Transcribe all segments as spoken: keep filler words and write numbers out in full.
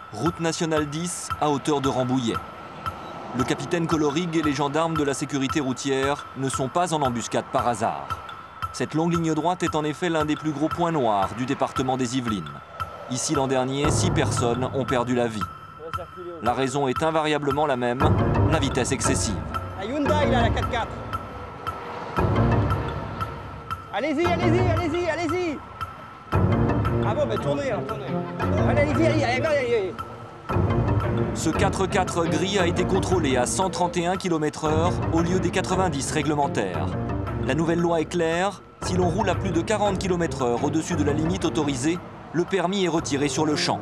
Route nationale dix, à hauteur de Rambouillet. Le capitaine Colorig et les gendarmes de la sécurité routière ne sont pas en embuscade par hasard. Cette longue ligne droite est en effet l'un des plus gros points noirs du département des Yvelines. Ici, l'an dernier, six personnes ont perdu la vie. La raison est invariablement la même, la vitesse excessive. La Hyundai, là, la quatre quatre. Allez-y, allez-y, allez-y, allez-y. Ah bon, ben tournez, hein, tournez. Allez, allez-y, allez-y, allez, allez, allez. Ce quatre quatre gris a été contrôlé à cent trente et un kilomètres heure au lieu des quatre-vingt-dix réglementaires. La nouvelle loi est claire, si l'on roule à plus de quarante kilomètres heure au-dessus de la limite autorisée, le permis est retiré sur le champ.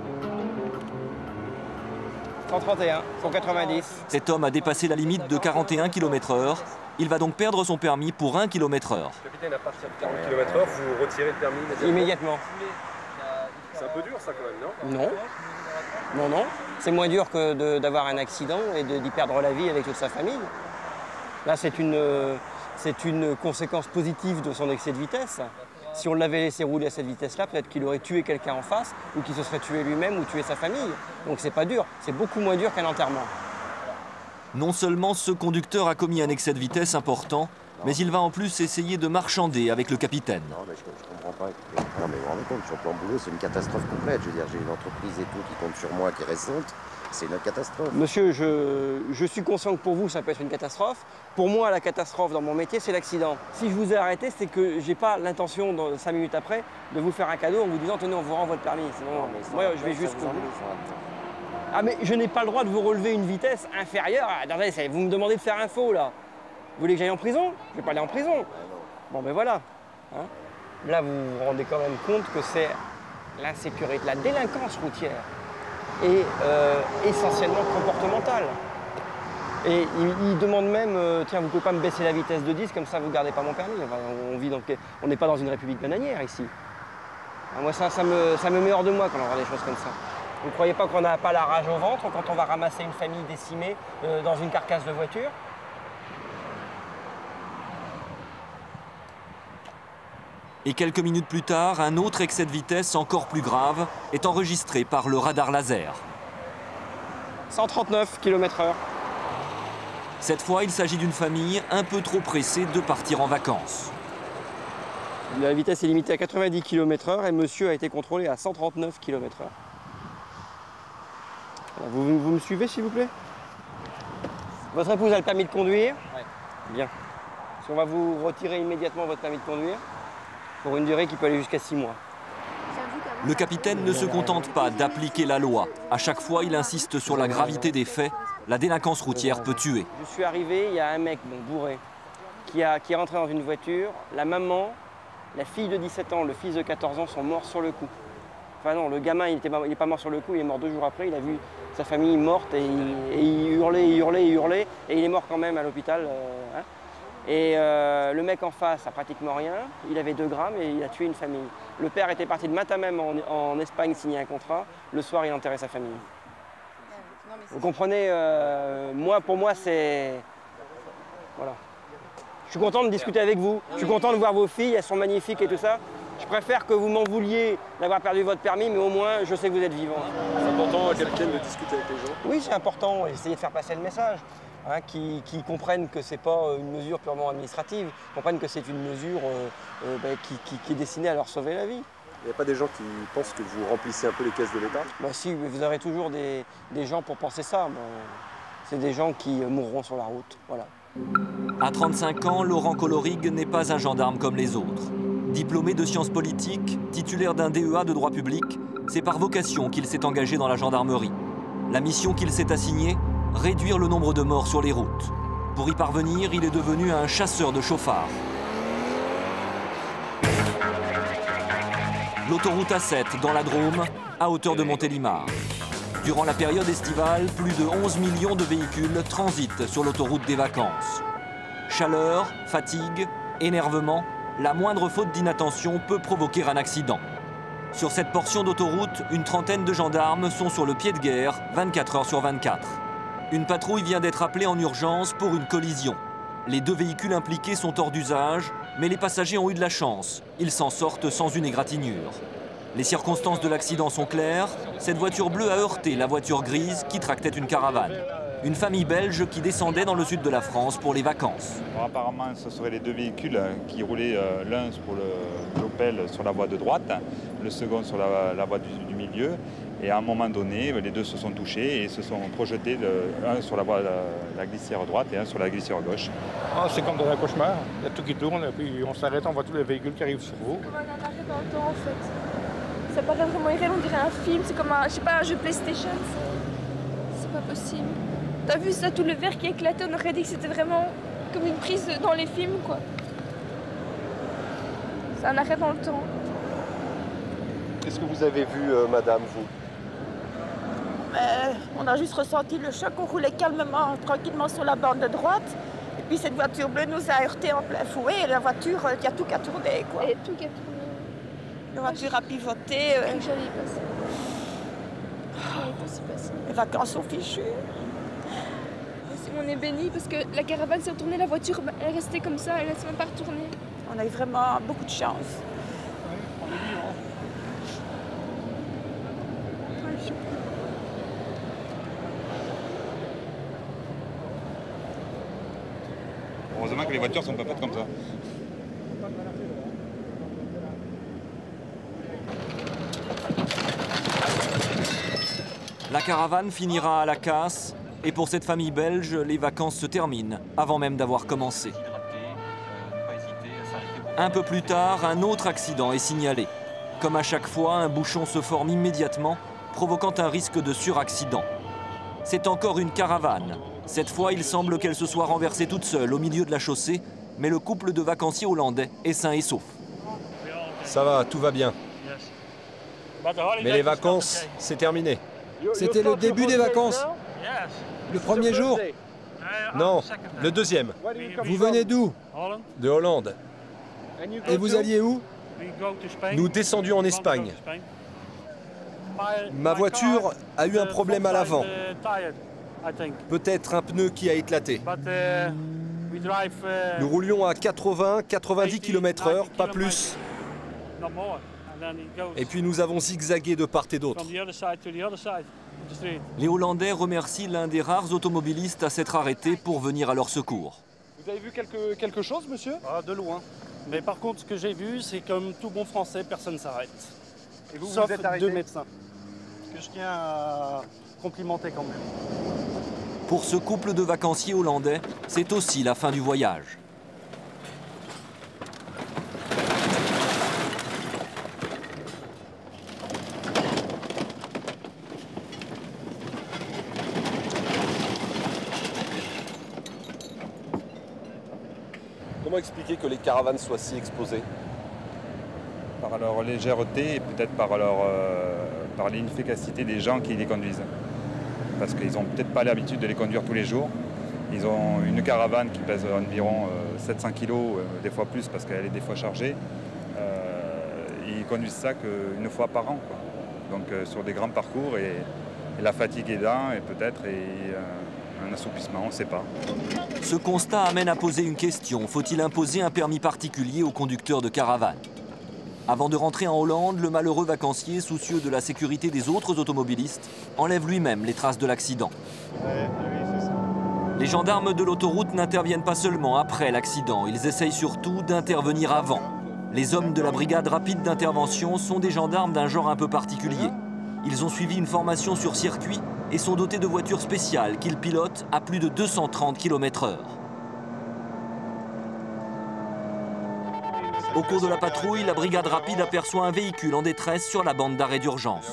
cent trente et un, cent quatre-vingt-dix. Cet homme a dépassé la limite de quarante et un kilomètres heure. Il va donc perdre son permis pour un kilomètre heure. Capitaine, à partir de quarante kilomètres heure, vous retirez le permis immédiatement. Immédiatement. C'est un peu dur ça quand même, non? Non. Non, non. C'est moins dur que d'avoir un accident et d'y perdre la vie avec toute sa famille. Là, c'est une, c'est une conséquence positive de son excès de vitesse. Si on l'avait laissé rouler à cette vitesse-là, peut-être qu'il aurait tué quelqu'un en face ou qu'il se serait tué lui-même ou tué sa famille. Donc c'est pas dur, c'est beaucoup moins dur qu'un enterrement. Non seulement ce conducteur a commis un excès de vitesse important, mais il va en plus essayer de marchander avec le capitaine. Non, mais je, je comprends pas. Non, mais vous vous rendez compte, sur le plan boulot, c'est une catastrophe complète. Je veux dire, j'ai une entreprise et tout qui compte sur moi, qui est récente. C'est une catastrophe. Monsieur, je, je suis conscient que pour vous, ça peut être une catastrophe. Pour moi, la catastrophe dans mon métier, c'est l'accident. Si je vous ai arrêté, c'est que j'ai pas l'intention, dans cinq minutes après, de vous faire un cadeau en vous disant « Tenez, on vous rend votre permis ». Sinon, non, mais moi, je vais juste... Ah, mais je n'ai pas le droit de vous relever une vitesse inférieure. Ah, attendez, vous me demandez de faire un faux, là. Vous voulez que j'aille en prison? Je vais pas aller en prison. Bon, ben voilà. Hein, là, vous vous rendez quand même compte que c'est l'insécurité, la délinquance routière est euh, essentiellement comportementale. Et il, il demande même, euh, tiens, vous ne pouvez pas me baisser la vitesse de dix, comme ça vous ne gardez pas mon permis. Enfin, on vit dans, on n'est pas dans une république bananière ici. Alors moi, ça, ça, me, ça me met hors de moi quand on voit des choses comme ça. Vous ne croyez pas qu'on n'a pas la rage au ventre quand on va ramasser une famille décimée euh, dans une carcasse de voiture? Et quelques minutes plus tard, un autre excès de vitesse encore plus grave est enregistré par le radar laser. cent trente-neuf kilomètres heure. Cette fois, il s'agit d'une famille un peu trop pressée de partir en vacances. La vitesse est limitée à quatre-vingt-dix kilomètres heure et monsieur a été contrôlé à cent trente-neuf kilomètres heure. Voilà, vous, vous me suivez, s'il vous plaît? Votre épouse a le permis de conduire? Oui. Bien. On va vous retirer immédiatement votre permis de conduire pour une durée qui peut aller jusqu'à six mois. Le capitaine ne se contente pas d'appliquer la loi. À chaque fois, il insiste sur la gravité des faits. La délinquance routière peut tuer. Je suis arrivé, il y a un mec bon, bourré qui, a, qui est rentré dans une voiture. La maman, la fille de dix-sept ans, le fils de quatorze ans sont morts sur le coup. Enfin non, le gamin, il n'est pas mort sur le coup, il est mort deux jours après. Il a vu sa famille morte et il, et il hurlait, il hurlait, il hurlait. Et il est mort quand même à l'hôpital. Euh, hein. Et euh, le mec en face a pratiquement rien, il avait deux grammes et il a tué une famille. Le père était parti de matin même en, en Espagne signer un contrat, le soir il enterrait sa famille. Vous comprenez, euh, moi, pour moi c'est... Voilà. Je suis content de discuter avec vous, je suis content de voir vos filles, elles sont magnifiques et tout ça. Je préfère que vous m'en vouliez d'avoir perdu votre permis, mais au moins je sais que vous êtes vivant. C'est important, capitaine, de discuter avec les gens. Oui, c'est important, essayer de faire passer le message. Hein, qui, qui comprennent que ce n'est pas une mesure purement administrative, comprennent que c'est une mesure euh, euh, bah, qui, qui, qui est destinée à leur sauver la vie. Il n'y a pas des gens qui pensent que vous remplissez un peu les caisses de l'État? Bah si, vous aurez toujours des, des gens pour penser ça. Bah, c'est des gens qui mourront sur la route. Voilà. À trente-cinq ans, Laurent Colorig n'est pas un gendarme comme les autres. Diplômé de sciences politiques, titulaire d'un D E A de droit public, c'est par vocation qu'il s'est engagé dans la gendarmerie. La mission qu'il s'est assignée, réduire le nombre de morts sur les routes. Pour y parvenir, il est devenu un chasseur de chauffards. L'autoroute A sept dans la Drôme, à hauteur de Montélimar. Durant la période estivale, plus de onze millions de véhicules transitent sur l'autoroute des vacances. Chaleur, fatigue, énervement, la moindre faute d'inattention peut provoquer un accident. Sur cette portion d'autoroute, une trentaine de gendarmes sont sur le pied de guerre, vingt-quatre heures sur vingt-quatre. Une patrouille vient d'être appelée en urgence pour une collision. Les deux véhicules impliqués sont hors d'usage, mais les passagers ont eu de la chance. Ils s'en sortent sans une égratignure. Les circonstances de l'accident sont claires. Cette voiture bleue a heurté la voiture grise qui tractait une caravane. Une famille belge qui descendait dans le sud de la France pour les vacances. Bon, apparemment, ce seraient les deux véhicules qui roulaient, euh, l'un pour l'Opel sur la voie de droite, le second sur la, la voie du, du milieu. Et à un moment donné, les deux se sont touchés et se sont projetés, de, un sur la voie la, la glissière droite et un sur la glissière gauche. Ah, c'est comme dans un cauchemar, il y a tout qui tourne et puis on s'arrête, on voit tous les véhicules qui arrivent sur vous. C'est comme un arrêt dans le temps en fait. Ça paraît vraiment irréel, on dirait un film, c'est comme un, je sais pas, un jeu PlayStation. C'est pas possible. T'as vu ça, tout le verre qui éclatait, on aurait dit que c'était vraiment comme une prise dans les films, quoi. C'est un arrêt dans le temps. Qu'est-ce que vous avez vu, euh, madame, vous? Euh, on a juste ressenti le choc, on roulait calmement, tranquillement sur la bande de droite. Et puis cette voiture bleue nous a heurté en plein fouet et la voiture, il y a tout qui a tourné, quoi. Et tout qui a tourné. La voiture a pivoté. Je Euh... crois que j'allais y passer. J'allais pas s'y passer. Les vacances sont fichues. On est béni parce que la caravane s'est retournée, la voiture est restée comme ça, elle ne s'est même pas retournée. On a eu vraiment beaucoup de chance. Heureusement que les voitures ne sont pas faites comme ça. La caravane finira à la casse. Et pour cette famille belge, les vacances se terminent avant même d'avoir commencé. Un peu plus tard, un autre accident est signalé. Comme à chaque fois, un bouchon se forme immédiatement, provoquant un risque de suraccident. C'est encore une caravane. Cette fois, il semble qu'elle se soit renversée toute seule au milieu de la chaussée, mais le couple de vacanciers hollandais est sain et sauf. Ça va, tout va bien. Mais les vacances, c'est terminé. C'était le début des vacances. Le premier jour? Non, le deuxième. Vous venez d'où? De Hollande. Et vous alliez où? Nous descendions en Espagne. Ma voiture a eu un problème à l'avant. Peut-être un pneu qui a éclaté. Nous roulions à quatre-vingts à quatre-vingt-dix kilomètres heure, pas plus. Et puis nous avons zigzagué de part et d'autre. Les Hollandais remercient l'un des rares automobilistes à s'être arrêté pour venir à leur secours. Vous avez vu quelque, quelque chose, monsieur? Ah, de loin. Mais par contre, ce que j'ai vu, c'est comme tout bon français, personne ne s'arrête. Et vous, Sauf vous êtes arrêté? deux médecins, que je tiens à complimenter quand même. Pour ce couple de vacanciers hollandais, c'est aussi la fin du voyage. Comment expliquer que les caravanes soient si exposées? Par leur légèreté et peut-être par leur euh, par l'inefficacité des gens qui les conduisent. Parce qu'ils n'ont peut-être pas l'habitude de les conduire tous les jours. Ils ont une caravane qui pèse environ euh, sept cents kilos, euh, des fois plus parce qu'elle est des fois chargée. Euh, ils conduisent ça qu'une fois par an, quoi. Donc euh, sur des grands parcours et, et la fatigue est là et peut-être et, euh, un assouplissement, on ne sait pas. Ce constat amène à poser une question. Faut-il imposer un permis particulier aux conducteurs de caravane? Avant de rentrer en Hollande, le malheureux vacancier, soucieux de la sécurité des autres automobilistes, enlève lui-même les traces de l'accident. Ouais, oui, c'est ça. Les gendarmes de l'autoroute n'interviennent pas seulement après l'accident, ils essayent surtout d'intervenir avant. Les hommes de la brigade rapide d'intervention sont des gendarmes d'un genre un peu particulier. Ils ont suivi une formation sur circuit et sont dotés de voitures spéciales qu'ils pilotent à plus de deux cent trente kilomètres heure. Au cours de la patrouille, la brigade rapide aperçoit un véhicule en détresse sur la bande d'arrêt d'urgence.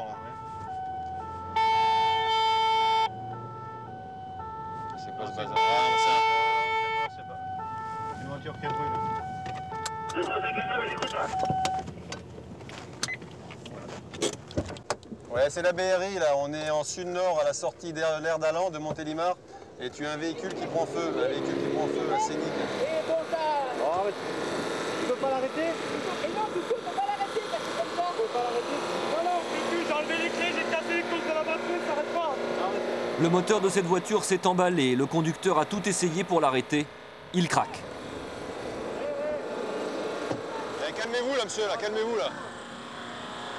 C'est pas ce bazar. Ah, c'est pas. Une voiture qui brûle. Ouais, c'est la B R I là, on est en sud-nord à la sortie de l'aire d'Allan de Montélimar et tu as un véhicule qui prend feu, un véhicule qui prend feu à Sénic. Et bon, Oh, mais tu peux pas l'arrêter? et non, du coup, on peut pas l'arrêter, parce que comme ça. Tu peux pas l'arrêter? Non, non. J'ai enlevé les clés, j'ai cassé les clous de la voiture, ça s'arrête pas. Le moteur de cette voiture s'est emballé, le conducteur a tout essayé pour l'arrêter. Il craque. Eh, calmez-vous là, monsieur, là, calmez-vous là.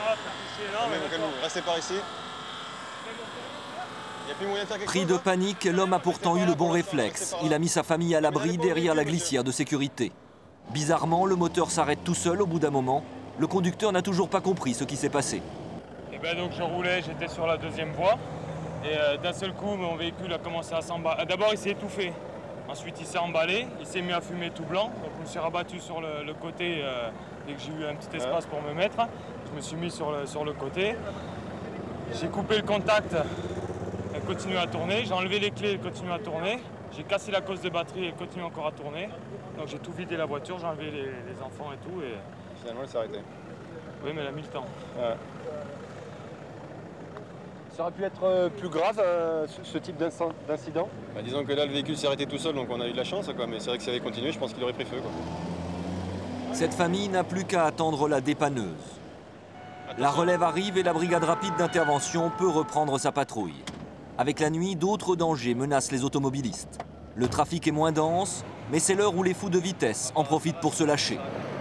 Restez par ici. Il n'y a plus moyen de faire quelque Pris chose, de hein panique, l'homme a pourtant eu le bon réflexe. Il a mis sa famille à l'abri derrière la glissière de sécurité. Bizarrement, le moteur s'arrête tout seul au bout d'un moment. Le conducteur n'a toujours pas compris ce qui s'est passé. Et ben donc je roulais, j'étais sur la deuxième voie. Et euh, d'un seul coup, mon véhicule a commencé à s'emballer. D'abord, il s'est étouffé. Ensuite, il s'est emballé. Il s'est mis à fumer tout blanc. Donc, je me suis rabattu sur le, le côté euh, dès que j'ai eu un petit espace pour me mettre. Je me suis mis sur le, sur le côté. J'ai coupé le contact. Elle continue à tourner. J'ai enlevé les clés, elle continue à tourner. J'ai cassé la cause de batterie, elle continue encore à tourner. Donc, j'ai tout vidé la voiture, j'ai enlevé les, les enfants et tout. Et... Finalement, elle s'est arrêtée. Oui, mais elle a mis le temps. Ouais. Ça aurait pu être euh, plus grave, euh, ce, ce type d'incident? Bah, disons que là, le véhicule s'est arrêté tout seul, donc on a eu de la chance, quoi. Mais c'est vrai que s'il avait continué, je pense qu'il aurait pris feu, quoi. Cette famille n'a plus qu'à attendre la dépanneuse. La relève arrive et la brigade rapide d'intervention peut reprendre sa patrouille. Avec la nuit, d'autres dangers menacent les automobilistes. Le trafic est moins dense, mais c'est l'heure où les fous de vitesse en profitent pour se lâcher.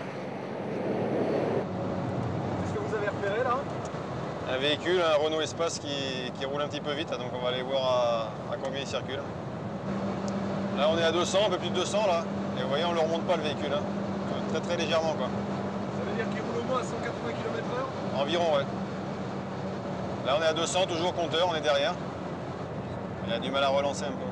Qu'est-ce que vous avez repéré là? Un véhicule, un Renault Espace qui, qui roule un petit peu vite, donc on va aller voir à, à combien il circule. Là on est à deux cents, un peu plus de deux cents là, et vous voyez on ne le remonte pas le véhicule, hein. Très très légèrement quoi. Ça veut dire qu'il roule au moins à cent quatre-vingts kilomètres heure? Environ ouais. Là on est à deux cents, toujours compteur, on est derrière. Il a du mal à relancer un peu.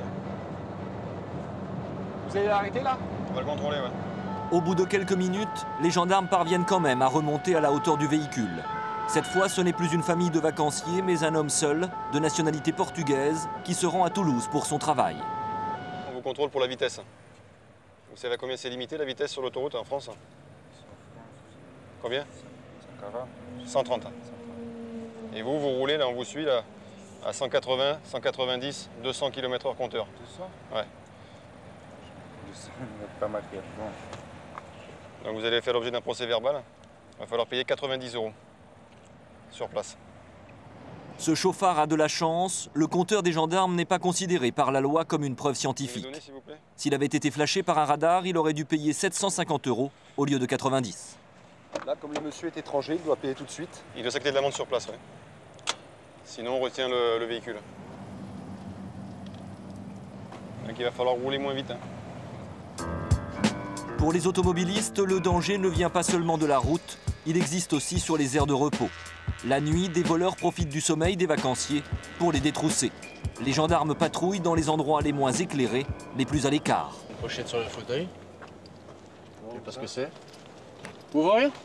Vous allez l'arrêter là? On va le contrôler ouais. Au bout de quelques minutes, les gendarmes parviennent quand même à remonter à la hauteur du véhicule. Cette fois, ce n'est plus une famille de vacanciers, mais un homme seul, de nationalité portugaise, qui se rend à Toulouse pour son travail. On vous contrôle pour la vitesse. Vous savez à combien c'est limité la vitesse sur l'autoroute en France? Combien? cent trente. Et vous, vous roulez, là on vous suit là, à cent quatre-vingts, cent quatre-vingt-dix, deux cents kilomètres heure compteur. deux cents? Ouais. Pas mal. Donc vous allez faire l'objet d'un procès verbal. Il va falloir payer quatre-vingt-dix euros sur place. Ce chauffard a de la chance, le compteur des gendarmes n'est pas considéré par la loi comme une preuve scientifique. S'il avait été flashé par un radar, il aurait dû payer sept cent cinquante euros au lieu de quatre-vingt-dix. Là, comme le monsieur est étranger, il doit payer tout de suite. Il doit s'acquitter de l'amende sur place, oui. Sinon, on retient le, le véhicule. Donc il va falloir rouler moins vite. Hein. Pour les automobilistes, le danger ne vient pas seulement de la route, il existe aussi sur les aires de repos. La nuit, des voleurs profitent du sommeil des vacanciers pour les détrousser. Les gendarmes patrouillent dans les endroits les moins éclairés, les plus à l'écart. Une pochette sur le fauteuil. Je sais pas ce que c'est. Vous voyez rien?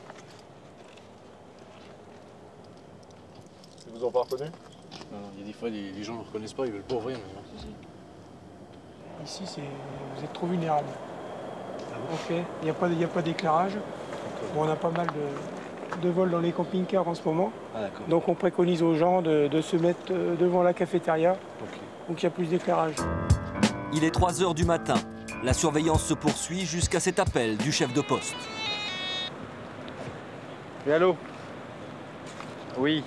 Ils vous ont pas reconnu? Non, il y a des fois, les, les gens ne reconnaissent pas, ils veulent pas ouvrir. Mais... Ici, vous êtes trop vulnérable. Ok, il n'y a pas, a pas d'éclairage. Bon, on a pas mal de, de vols dans les camping-cars en ce moment. Ah, donc on préconise aux gens de, de se mettre devant la cafétéria. Okay. Donc il y a plus d'éclairage. Il est trois heures du matin. La surveillance se poursuit jusqu'à cet appel du chef de poste. Oui, allô? Oui.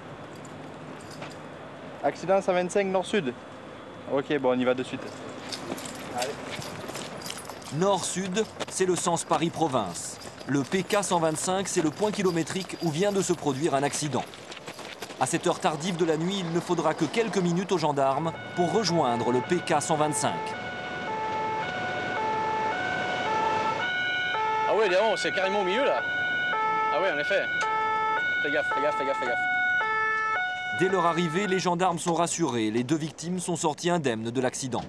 Accident cent vingt-cinq nord-sud. Ok, bon, on y va de suite. Allez. Nord-Sud, c'est le sens Paris-Province. Le P K cent vingt-cinq, c'est le point kilométrique où vient de se produire un accident. À cette heure tardive de la nuit, il ne faudra que quelques minutes aux gendarmes pour rejoindre le P K cent vingt-cinq. Ah oui, évidemment, c'est carrément au milieu là. Ah oui, en effet. Fais gaffe, fais gaffe, fais gaffe, fais gaffe. Dès leur arrivée, les gendarmes sont rassurés. Les deux victimes sont sorties indemnes de l'accident.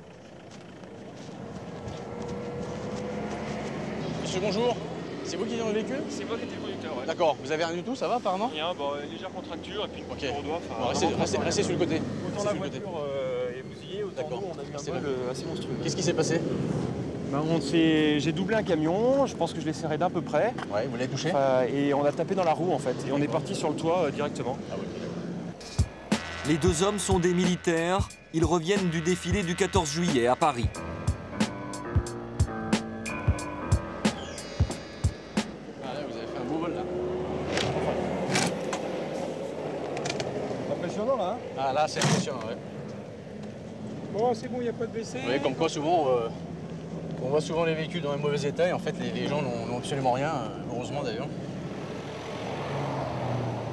Monsieur, bonjour. C'est vous qui êtes dans le véhicule? C'est moi qui étais le conducteur, ouais. D'accord. Vous avez rien du tout, ça va apparemment? Rien, bon, légère contracture et puis une okay. petite doigt. Bon, restez, restez, restez sur le côté. Autant la voiture euh, est bousillée, autant nous, on a eu un vol euh, assez monstrueux. Qu'est-ce qui s'est passé? Ben, j'ai doublé un camion, je pense que je l'ai serré d'un peu près. Ouais, vous l'avez touché? Enfin, et on a tapé dans la roue en fait. Et on est parti sur le toit euh, directement. Ah ouais. Les deux hommes sont des militaires. Ils reviennent du défilé du quatorze juillet à Paris. Ah là, vous avez fait un beau vol là. Impressionnant là, hein? Ah là, c'est impressionnant, ouais. Bon, c'est bon, il n'y a pas de W C. Vous voyez, comme quoi souvent, euh, on voit souvent les véhicules dans un mauvais état et en fait, les, les gens n'ont absolument rien, heureusement d'ailleurs.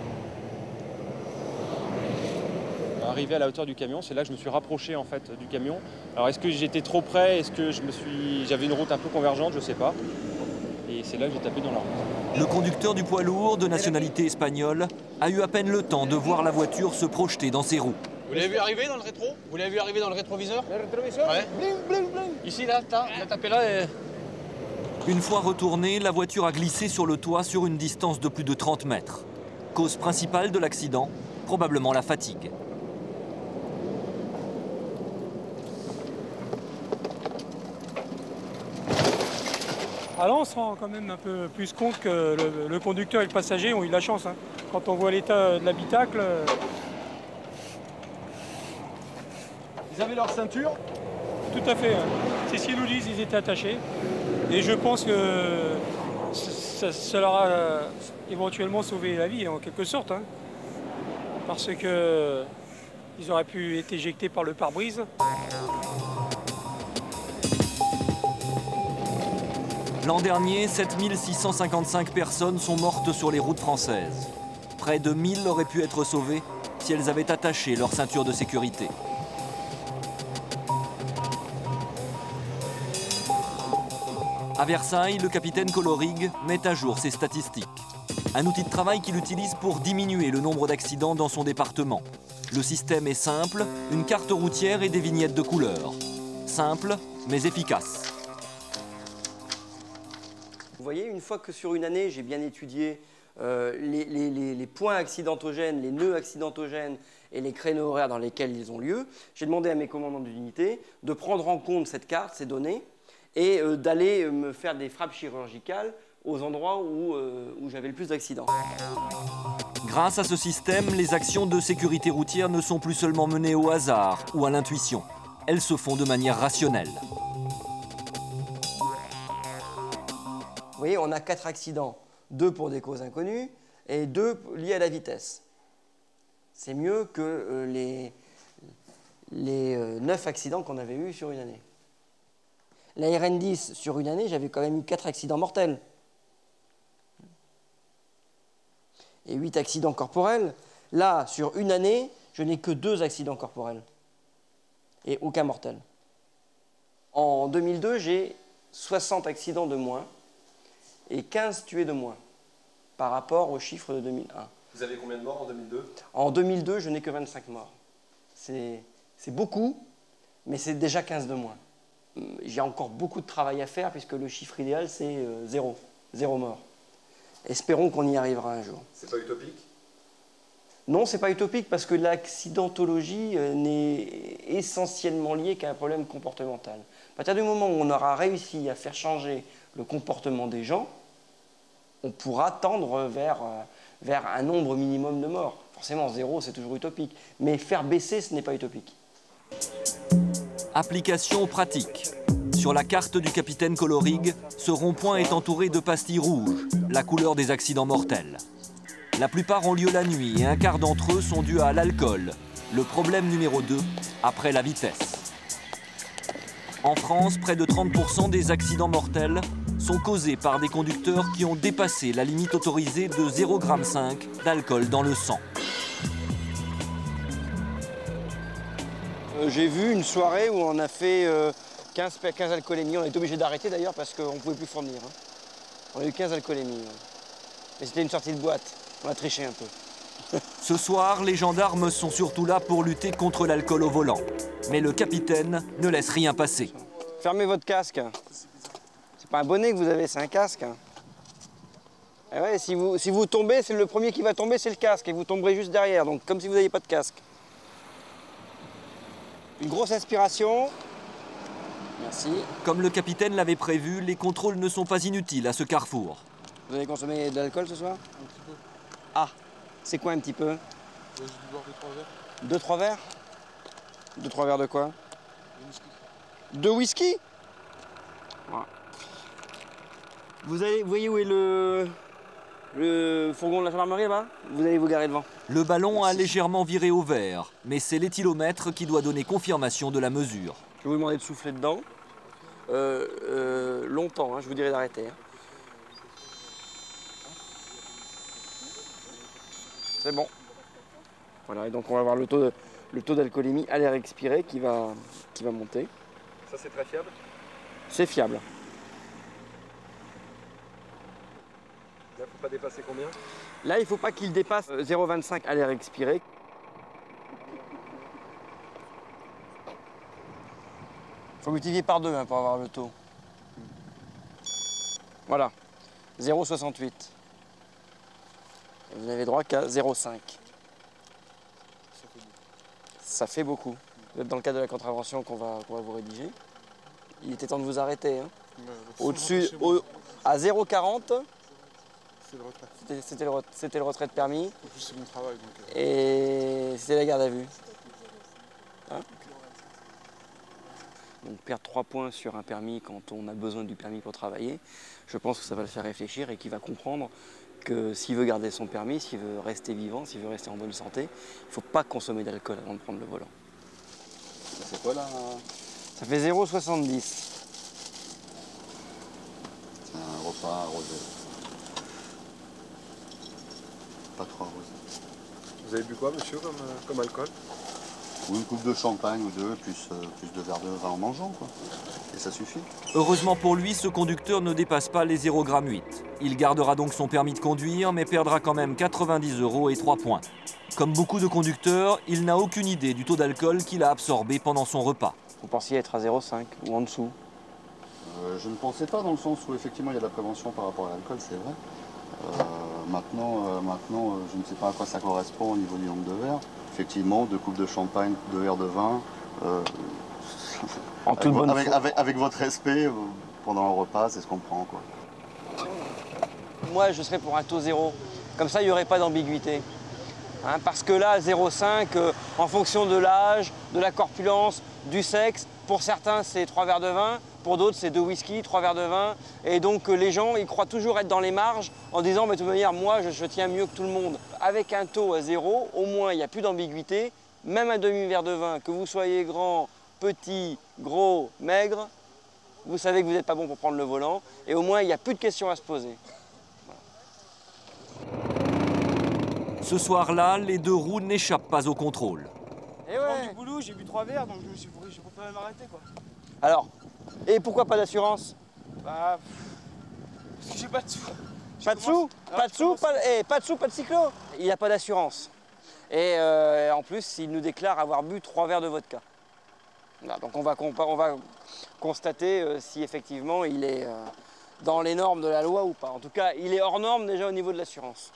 arrivé à la hauteur du camion. C'est là que je me suis rapproché en fait du camion. Alors est-ce que j'étais trop près? Est-ce que je me suis, j'avais une route un peu convergente? Je sais pas. Et c'est là que j'ai tapé dans la route. Le conducteur du poids lourd, de nationalité espagnole, a eu à peine le temps de voir la voiture se projeter dans ses roues. Vous l'avez vu arriver dans le rétro? Vous l'avez vu arriver dans le rétroviseur? Le rétroviseur? Ouais. Bling, bling, bling. Ici, là, il a tapé là et... Une fois retournée, la voiture a glissé sur le toit sur une distance de plus de trente mètres. Cause principale de l'accident, probablement la fatigue. Alors on se rend quand même un peu plus compte que le, le conducteur et le passager ont eu de la chance. Hein. Quand on voit l'état de l'habitacle... Ils avaient leur ceinture? Tout à fait. Hein. C'est ce qu'ils nous disent, ils étaient attachés. Et je pense que ça, ça leur a éventuellement sauvé la vie, en quelque sorte. Hein. Parce que ils auraient pu être éjectés par le pare-brise. L'an dernier, sept mille six cent cinquante-cinq personnes sont mortes sur les routes françaises. Près de mille auraient pu être sauvées si elles avaient attaché leur ceinture de sécurité. À Versailles, le capitaine Colorig met à jour ses statistiques. Un outil de travail qu'il utilise pour diminuer le nombre d'accidents dans son département. Le système est simple, une carte routière et des vignettes de couleurs. Simple, mais efficace. Vous voyez, une fois que sur une année, j'ai bien étudié euh, les, les, les, les points accidentogènes, les nœuds accidentogènes et les créneaux horaires dans lesquels ils ont lieu, j'ai demandé à mes commandants d'unité de prendre en compte cette carte, ces données, et euh, d'aller me faire des frappes chirurgicales aux endroits où, euh, où j'avais le plus d'accidents. Grâce à ce système, les actions de sécurité routière ne sont plus seulement menées au hasard ou à l'intuition. Elles se font de manière rationnelle. Vous voyez, on a quatre accidents, deux pour des causes inconnues et deux liés à la vitesse. C'est mieux que euh, les, les euh, neuf accidents qu'on avait eus sur une année. La R N dix, sur une année, j'avais quand même eu quatre accidents mortels. Et huit accidents corporels. Là, sur une année, je n'ai que deux accidents corporels. Et aucun mortel. En deux mille deux, j'ai soixante accidents de moins et quinze tués de moins par rapport aux chiffres de deux mille un. Vous avez combien de morts en deux mille deux? En deux mille deux, je n'ai que vingt-cinq morts. C'est beaucoup, mais c'est déjà quinze de moins. J'ai encore beaucoup de travail à faire puisque le chiffre idéal, c'est euh, zéro. Zéro mort. Espérons qu'on y arrivera un jour. C'est pas utopique? Non, c'est pas utopique parce que l'accidentologie euh, n'est essentiellement liée qu'à un problème comportemental. À partir du moment où on aura réussi à faire changer le comportement des gens, on pourra tendre vers, euh, vers un nombre minimum de morts. Forcément, zéro, c'est toujours utopique. Mais faire baisser, ce n'est pas utopique. Application pratique. Sur la carte du capitaine Colorig, ce rond-point est entouré de pastilles rouges, la couleur des accidents mortels. La plupart ont lieu la nuit et un quart d'entre eux sont dus à l'alcool, le problème numéro deux, après la vitesse. En France, près de trente pour cent des accidents mortels sont causés par des conducteurs qui ont dépassé la limite autorisée de zéro virgule cinq grammes d'alcool dans le sang. Euh, J'ai vu une soirée où on a fait euh, quinze, quinze alcoolémies. On a été obligé d'arrêter d'ailleurs parce qu'on ne pouvait plus fournir. Hein. On a eu quinze alcoolémies. Ouais. Mais c'était une sortie de boîte. On a triché un peu. Ce soir, les gendarmes sont surtout là pour lutter contre l'alcool au volant. Mais le capitaine ne laisse rien passer. Fermez votre casque. C'est pas un bonnet que vous avez, c'est un casque. Et ouais, si vous, si vous tombez, c'est le premier qui va tomber, c'est le casque. Et vous tomberez juste derrière, donc comme si vous n'aviez pas de casque. Une grosse aspiration. Merci. Comme le capitaine l'avait prévu, les contrôles ne sont pas inutiles à ce carrefour. Vous avez consommé de l'alcool ce soir? Un petit peu. Ah, c'est quoi un petit peu? J'ai dû boire deux, trois verres. Deux, trois verres? Deux, trois verres de quoi? De whisky. De whisky? Ouais. Vous, allez, vous voyez où est le, le fourgon de la gendarmerie là-bas? Vous allez vous garer devant. Le ballon a légèrement viré au vert, mais c'est l'éthylomètre qui doit donner confirmation de la mesure. Je vais vous demander de souffler dedans. Euh, euh, longtemps, hein, je vous dirai d'arrêter. Hein. C'est bon. Voilà, et donc on va voir le taux de, le taux d'alcoolémie à l'air expiré qui va, qui va monter. Ça, c'est très fiable? C'est fiable. Là, il ne faut pas dépasser combien? Là, il ne faut pas qu'il dépasse zéro virgule vingt-cinq à l'air expiré. Il faut multiplier par deux hein, pour avoir le taux. Voilà, zéro virgule soixante-huit. Vous n'avez droit qu'à zéro virgule cinq. Ça fait beaucoup. Vous êtes dans le cadre de la contravention qu'on va, qu'on va vous rédiger. Il était temps de vous arrêter. Hein. Au-dessus, au, à zéro virgule quarante, c'était le, le retrait de permis. En plus, c'est mon travail. Donc, euh... Et c'était la garde à vue. Hein? Donc perdre trois points sur un permis quand on a besoin du permis pour travailler, je pense que ça va le faire réfléchir et qu'il va comprendre que s'il veut garder son permis, s'il veut rester vivant, s'il veut rester en bonne santé, il ne faut pas consommer d'alcool avant de prendre le volant. C'est quoi là? Ça fait zéro virgule soixante-dix. C'est un repas arrosé. Pas trop arrosé. Vous avez bu quoi, monsieur, comme, euh, comme alcool? Ou une coupe de champagne ou deux, plus, euh, plus de verre de vin en mangeant, quoi. Et ça suffit. Heureusement pour lui, ce conducteur ne dépasse pas les zéro virgule huit. Il gardera donc son permis de conduire, mais perdra quand même quatre-vingt-dix euros et trois points. Comme beaucoup de conducteurs, il n'a aucune idée du taux d'alcool qu'il a absorbé pendant son repas. Vous pensiez être à zéro virgule cinq ou en dessous? euh, Je ne pensais pas, dans le sens où effectivement il y a de la prévention par rapport à l'alcool, c'est vrai. Euh, maintenant, euh, maintenant euh, je ne sais pas à quoi ça correspond au niveau du nombre de verres. Effectivement, deux coupes de champagne, deux verres de vin. Euh, en toute bonne avec, avec, avec votre respect, euh, pendant le repas, c'est ce qu'on prend, quoi. Moi, je serais pour un taux zéro. Comme ça, il n'y aurait pas d'ambiguïté. Hein, parce que là, zéro virgule cinq, euh, en fonction de l'âge, de la corpulence, du sexe, pour certains, c'est trois verres de vin, pour d'autres, c'est deux whisky, trois verres de vin. Et donc, euh, les gens, ils croient toujours être dans les marges en disant, mais de toute manière, moi, je, je tiens mieux que tout le monde. Avec un taux à zéro, au moins, il n'y a plus d'ambiguïté. Même un demi-verre de vin, que vous soyez grand, petit, gros, maigre, vous savez que vous n'êtes pas bon pour prendre le volant. Et au moins, il n'y a plus de questions à se poser. Ce soir-là, les deux roues n'échappent pas au contrôle. Et ouais. Du boulot, j'ai bu trois verres, donc je me suis j'ai préféré m'arrêter, quoi. Alors, et pourquoi pas d'assurance? Bah, parce que j'ai pas de sous. Pas de sous? Pas de sous, pas, eh, pas de sous, pas de cyclo. Il n'y a pas d'assurance. Et euh, en plus, il nous déclare avoir bu trois verres de vodka. Voilà, donc on va, on va constater euh, si effectivement il est euh, dans les normes de la loi ou pas. En tout cas, il est hors norme déjà au niveau de l'assurance.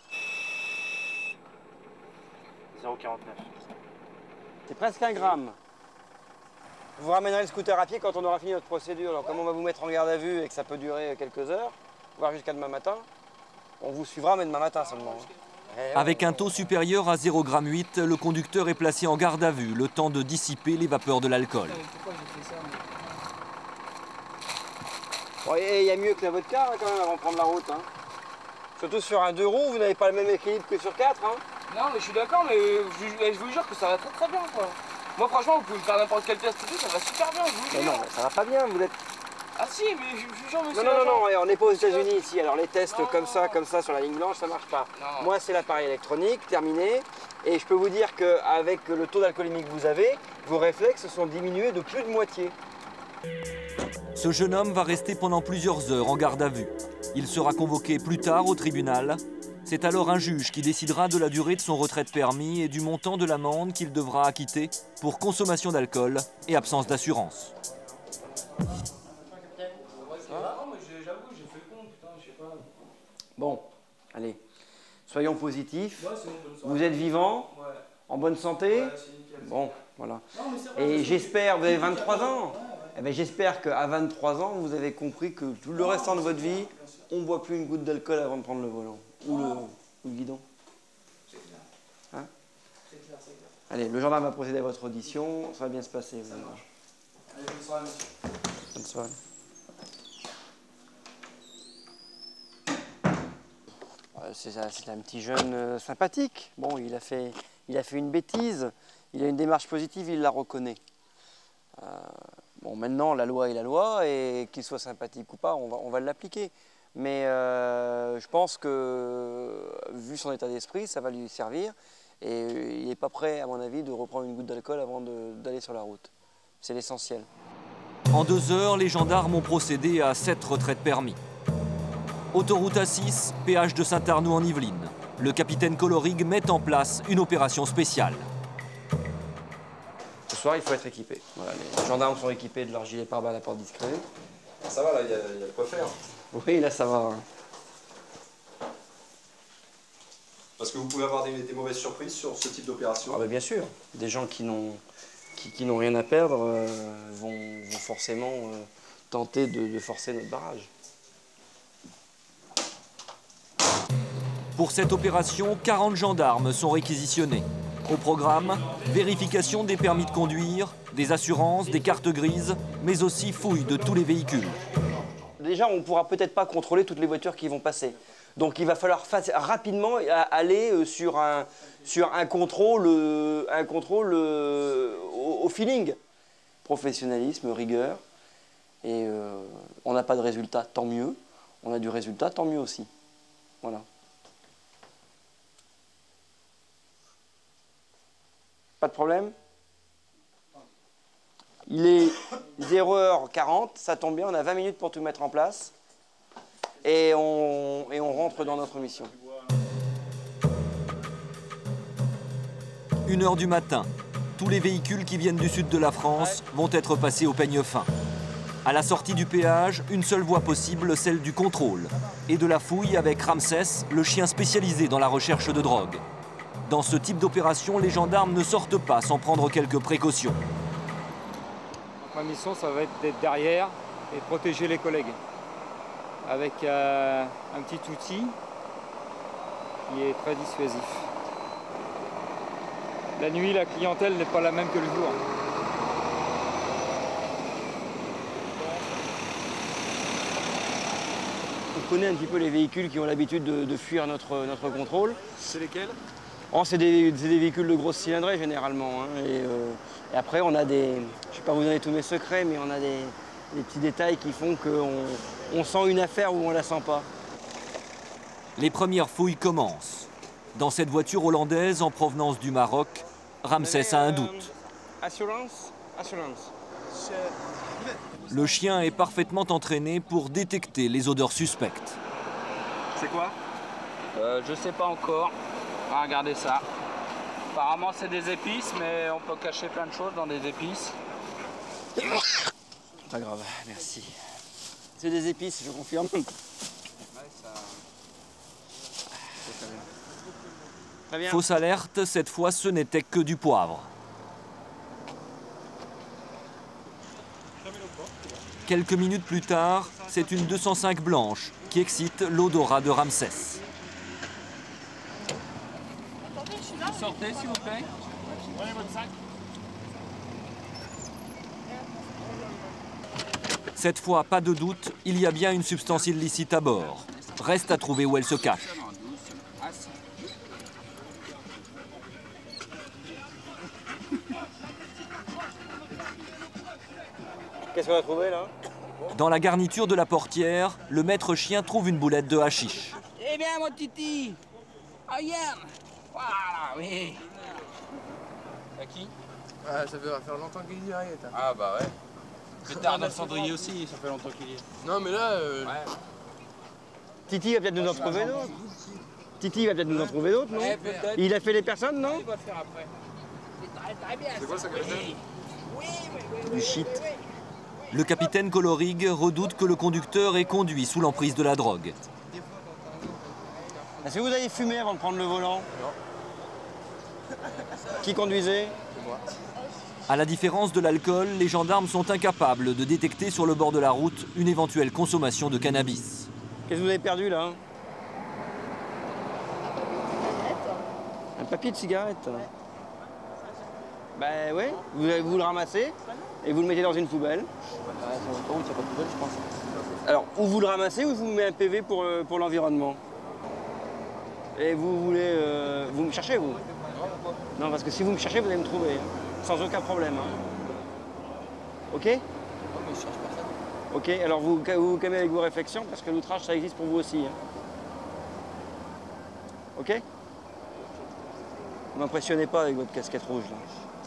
zéro virgule quarante-neuf. C'est presque un gramme. Vous ramènerez le scooter à pied quand on aura fini notre procédure. Alors comme on va vous mettre en garde à vue et que ça peut durer quelques heures, voire jusqu'à demain matin, on vous suivra, mais demain matin seulement. Avec un taux supérieur à zéro virgule huit, le conducteur est placé en garde à vue, le temps de dissiper les vapeurs de l'alcool. Pourquoi j'ai fait ça? Bon, il y a mieux que la vodka hein, quand même avant de prendre la route. Hein. Surtout sur un deux roues, vous n'avez pas le même équilibre que sur quatre. Hein. Non, mais je suis d'accord, mais je, je vous jure que ça va très très bien, quoi. Moi, franchement, vous pouvez faire n'importe quel test, ça va super bien, je vous jure. Mais non, ça va pas bien, vous êtes... Ah si, mais je vous jure, monsieur. Non, non, non, non, on n'est pas aux États-Unis ici. Alors les tests non, comme ça, comme ça sur la ligne blanche, ça marche pas. Non. Moi, c'est l'appareil électronique, terminé. Et je peux vous dire qu'avec le taux d'alcoolémie que vous avez, vos réflexes sont diminués de plus de moitié. Ce jeune homme va rester pendant plusieurs heures en garde à vue. Il sera convoqué plus tard au tribunal. C'est alors un juge qui décidera de la durée de son retrait de permis et du montant de l'amende qu'il devra acquitter pour consommation d'alcool et absence d'assurance. Bon, allez, soyons positifs. Vous êtes vivant, en bonne santé. Bon, voilà. Et j'espère, vous avez vingt-trois ans. Eh bien, j'espère qu'à vingt-trois ans, vous avez compris que tout le restant de votre vie, on ne boit plus une goutte d'alcool avant de prendre le volant. Ou le, ou le guidon. Hein? Allez, le gendarme va procéder à votre audition. Ça va bien se passer. Vous allez voir. Allez, bonne soirée, monsieur. Bonne soirée. C'est un petit jeune euh, sympathique. Bon, il a, fait, il a fait une bêtise. Il a une démarche positive, il la reconnaît. Euh, bon, maintenant, la loi est la loi. Et qu'il soit sympathique ou pas, on va, on va l'appliquer. Mais euh, je pense que, vu son état d'esprit, ça va lui servir. Et il n'est pas prêt, à mon avis, de reprendre une goutte d'alcool avant d'aller sur la route. C'est l'essentiel. En deux heures, les gendarmes ont procédé à sept retraites permis. Autoroute A six, péage de Saint-Arnoux en Yvelines. Le capitaine Colorig met en place une opération spéciale. Ce soir, il faut être équipé. Voilà, les gendarmes sont équipés de leur gilet pare-balles à porte discret. Ça va, là, il y, y a de quoi faire. Oui, là, ça va. Parce que vous pouvez avoir des, des mauvaises surprises sur ce type d'opération. Ah bah bien sûr. Des gens qui n'ont qui, qui n'ont rien à perdre euh, vont, vont forcément euh, tenter de, de forcer notre barrage. Pour cette opération, quarante gendarmes sont réquisitionnés. Au programme, vérification des permis de conduire, des assurances, des cartes grises, mais aussi fouille de tous les véhicules. Déjà, on ne pourra peut-être pas contrôler toutes les voitures qui vont passer. Donc il va falloir rapidement aller sur un, sur un contrôle, un contrôle au, au feeling. Professionnalisme, rigueur. Et euh, on n'a pas de résultat, tant mieux. On a du résultat, tant mieux aussi. Voilà. Pas de problème? Il est zéro heure quarante, ça tombe bien, on a vingt minutes pour tout mettre en place. Et on, et on rentre dans notre mission. Une heure du matin, tous les véhicules qui viennent du sud de la France vont être passés au peigne fin. À la sortie du péage, une seule voie possible, celle du contrôle. Et de la fouille avec Ramsès, le chien spécialisé dans la recherche de drogue. Dans ce type d'opération, les gendarmes ne sortent pas sans prendre quelques précautions. Ma mission, ça va être d'être derrière et de protéger les collègues. Avec euh, un petit outil qui est très dissuasif. La nuit, la clientèle n'est pas la même que le jour. On connaît un petit peu les véhicules qui ont l'habitude de, de fuir notre, notre contrôle. C'est lesquels? Oh, c'est des, des véhicules de grosse cylindrée généralement. Hein, et, euh, et après, on a des... Je ne vais pas vous donner tous mes secrets, mais on a des, des petits détails qui font qu'on on sent une affaire ou on ne la sent pas. Les premières fouilles commencent. Dans cette voiture hollandaise en provenance du Maroc, Ramsès a un doute. Assurance, assurance. Le chien est parfaitement entraîné pour détecter les odeurs suspectes. C'est quoi? euh, Je sais pas encore. On va regarder ça. Apparemment c'est des épices, mais on peut cacher plein de choses dans des épices. Pas grave, merci. C'est des épices, je confirme. Ouais, ça... Très bien. Fausse alerte, cette fois ce n'était que du poivre. Quelques minutes plus tard, c'est une deux cent cinq blanche qui excite l'odorat de Ramsès. Sortez s'il vous plaît. Prenez votre sac. Cette fois, pas de doute, il y a bien une substance illicite à bord. Reste à trouver où elle se cache. Qu'est-ce qu'on a trouvé là? Dans la garniture de la portière, le maître chien trouve une boulette de hashish. Eh bien mon titi, I am. Voilà, oui. À qui? Ah, ça va faire longtemps qu'il y est. Ah bah ouais. Mais t'as dans le cendrier aussi, ça fait longtemps qu'il y est. Non mais là... Euh... Ouais. Titi va peut-être nous en trouver d'autres. Titi va peut-être nous en trouver d'autres, non? Ouais, il a fait les personnes, non? Il va le faire après. C'est quoi ça que oui. Oui, oui, oui, du shit. Le capitaine Colorig redoute que le conducteur ait conduit sous l'emprise de la drogue. Est-ce que vous avez fumé avant de prendre le volant? Non. Qui conduisait? C'est moi. À la différence de l'alcool, les gendarmes sont incapables de détecter sur le bord de la route une éventuelle consommation de cannabis. Qu'est-ce que vous avez perdu là? Un papier de cigarette. Ouais. Ben ouais, vous, vous le ramassez et vous le mettez dans une poubelle. Ah, sur l'autoroute, il n'y a pas de poubelle, je pense. Alors, ou vous le ramassez ou vous mettez un P V pour, pour l'environnement. Et vous voulez... Euh, vous me cherchez, vous? Non, parce que si vous me cherchez, vous allez me trouver. Hein, sans aucun problème. Hein. Ok? Non, mais je cherche personne. Ok, alors vous vous calmez avec vos réflexions, parce que l'outrage, ça existe pour vous aussi. Hein. Ok? m'impressionnez pas avec votre casquette rouge là.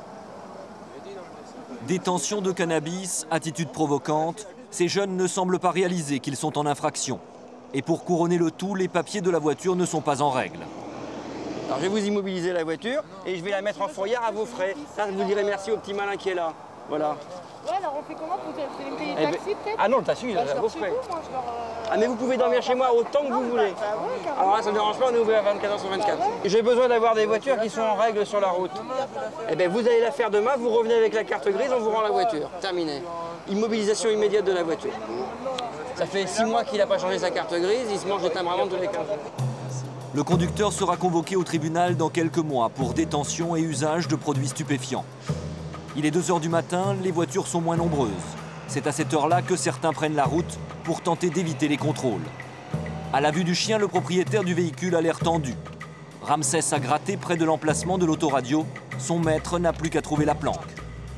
Détention de cannabis, attitude provocante, ces jeunes ne semblent pas réaliser qu'ils sont en infraction. Et pour couronner le tout, les papiers de la voiture ne sont pas en règle. Alors je vais vous immobiliser la voiture et je vais la mettre en fourrière à vos frais. Ça, vous direz merci au petit malin qui est là. Voilà. Ouais, alors on fait comment pour me payer le Eh ben, taxi peut-être? Ah non, le taxi, il bah, est à vos frais. Vous, moi, je leur, euh... Ah mais vous pouvez dormir chez moi autant que non, vous voulez. Bah, bah, ouais, carrément. Alors là, ça ne dérange pas, on est ouvert vingt-quatre heures sur vingt-quatre. Bah, ouais. J'ai besoin d'avoir des voitures qui sont en règle sur la route. Eh bien, vous allez la faire demain, vous revenez avec la carte grise, on vous rend la voiture. Terminé. Immobilisation immédiate de la voiture. Ça fait six mois qu'il n'a pas changé sa carte grise, il se mange des timbres à vendre tous les quinze jours. Le conducteur sera convoqué au tribunal dans quelques mois pour détention et usage de produits stupéfiants. Il est deux heures du matin, les voitures sont moins nombreuses. C'est à cette heure-là que certains prennent la route pour tenter d'éviter les contrôles. À la vue du chien, le propriétaire du véhicule a l'air tendu. Ramsès a gratté près de l'emplacement de l'autoradio. Son maître n'a plus qu'à trouver la planque.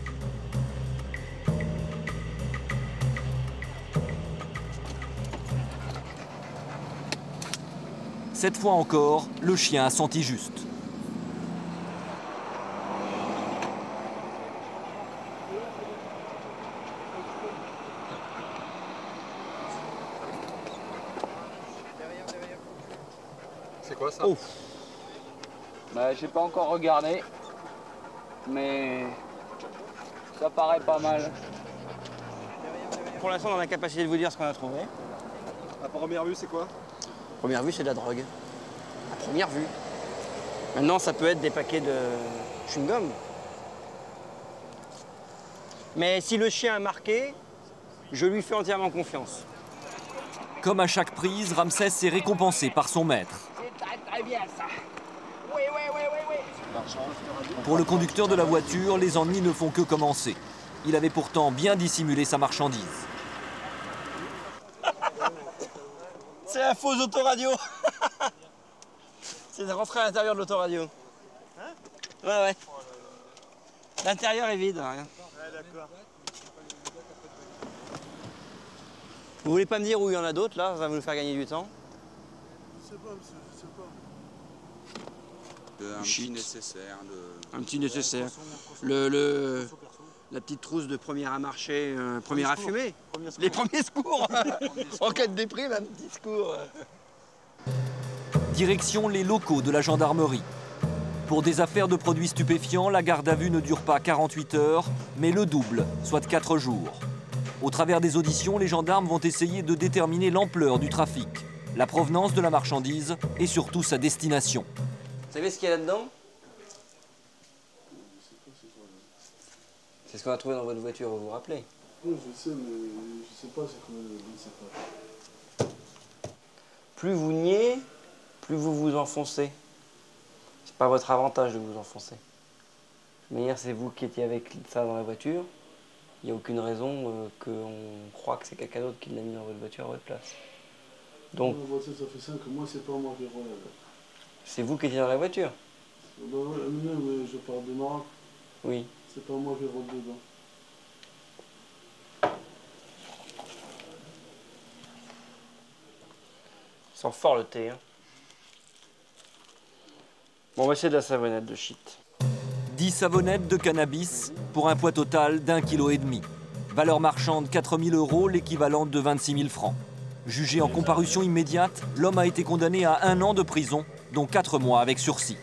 Cette fois encore, le chien a senti juste. C'est quoi ça? Oh. Bah, j'ai pas encore regardé, mais ça paraît pas mal. Pour l'instant, on a la capacité de vous dire ce qu'on a trouvé. À première vue, c'est quoi? Première vue, c'est de la drogue. À première vue. Maintenant, ça peut être des paquets de chewing-gum. Mais si le chien a marqué, je lui fais entièrement confiance. Comme à chaque prise, Ramsès est récompensé par son maître. Très bien ça. Oui, oui, oui, oui, oui. Pour le conducteur de la voiture, les ennuis ne font que commencer. Il avait pourtant bien dissimulé sa marchandise. C'est la fausse autoradio. C'est de rentrer à l'intérieur de l'autoradio. Hein? Ouais, ouais. L'intérieur est vide, rien. Ouais, d'accord. Vous voulez pas me dire où il y en a d'autres, là? Ça va nous faire gagner du temps. Je sais pas, monsieur, je sais pas. Un petit nécessaire. De... Un petit nécessaire. Le, le, la petite trousse de première à marcher, euh, première à fumer. Les premiers secours. En cas de déprime, un petit secours. Direction les locaux de la gendarmerie. Pour des affaires de produits stupéfiants, la garde à vue ne dure pas quarante-huit heures, mais le double, soit quatre jours. Au travers des auditions, les gendarmes vont essayer de déterminer l'ampleur du trafic, la provenance de la marchandise et surtout sa destination. Vous savez ce qu'il y a là-dedans? C'est ce qu'on a trouvé dans votre voiture, vous vous rappelez? Oui, je sais, mais je sais pas, c'est quoi, je ne sais pas. Plus vous niez, plus vous vous enfoncez. C'est pas votre avantage de vous enfoncer. De toute manière, c'est vous qui étiez avec ça dans la voiture. Il n'y a aucune raison euh, qu'on croit que c'est quelqu'un d'autre qui l'a mis dans votre voiture à votre place. Donc, la voiture, ça fait cinq mois, c'est pas moi qui roule. C'est vous qui étiez dans la voiture? Bah ouais, mais, mais je parle de Maroc. Oui. C'est pas moi qui roule dedans. Ça sent fort le thé, hein. Bon, on va essayer de la savonnette de shit. dix savonnettes de cannabis pour un poids total d'un kilo et demi. Valeur marchande quatre mille euros, l'équivalent de vingt-six mille francs. Jugé en comparution immédiate, l'homme a été condamné à un an de prison, dont quatre mois avec sursis.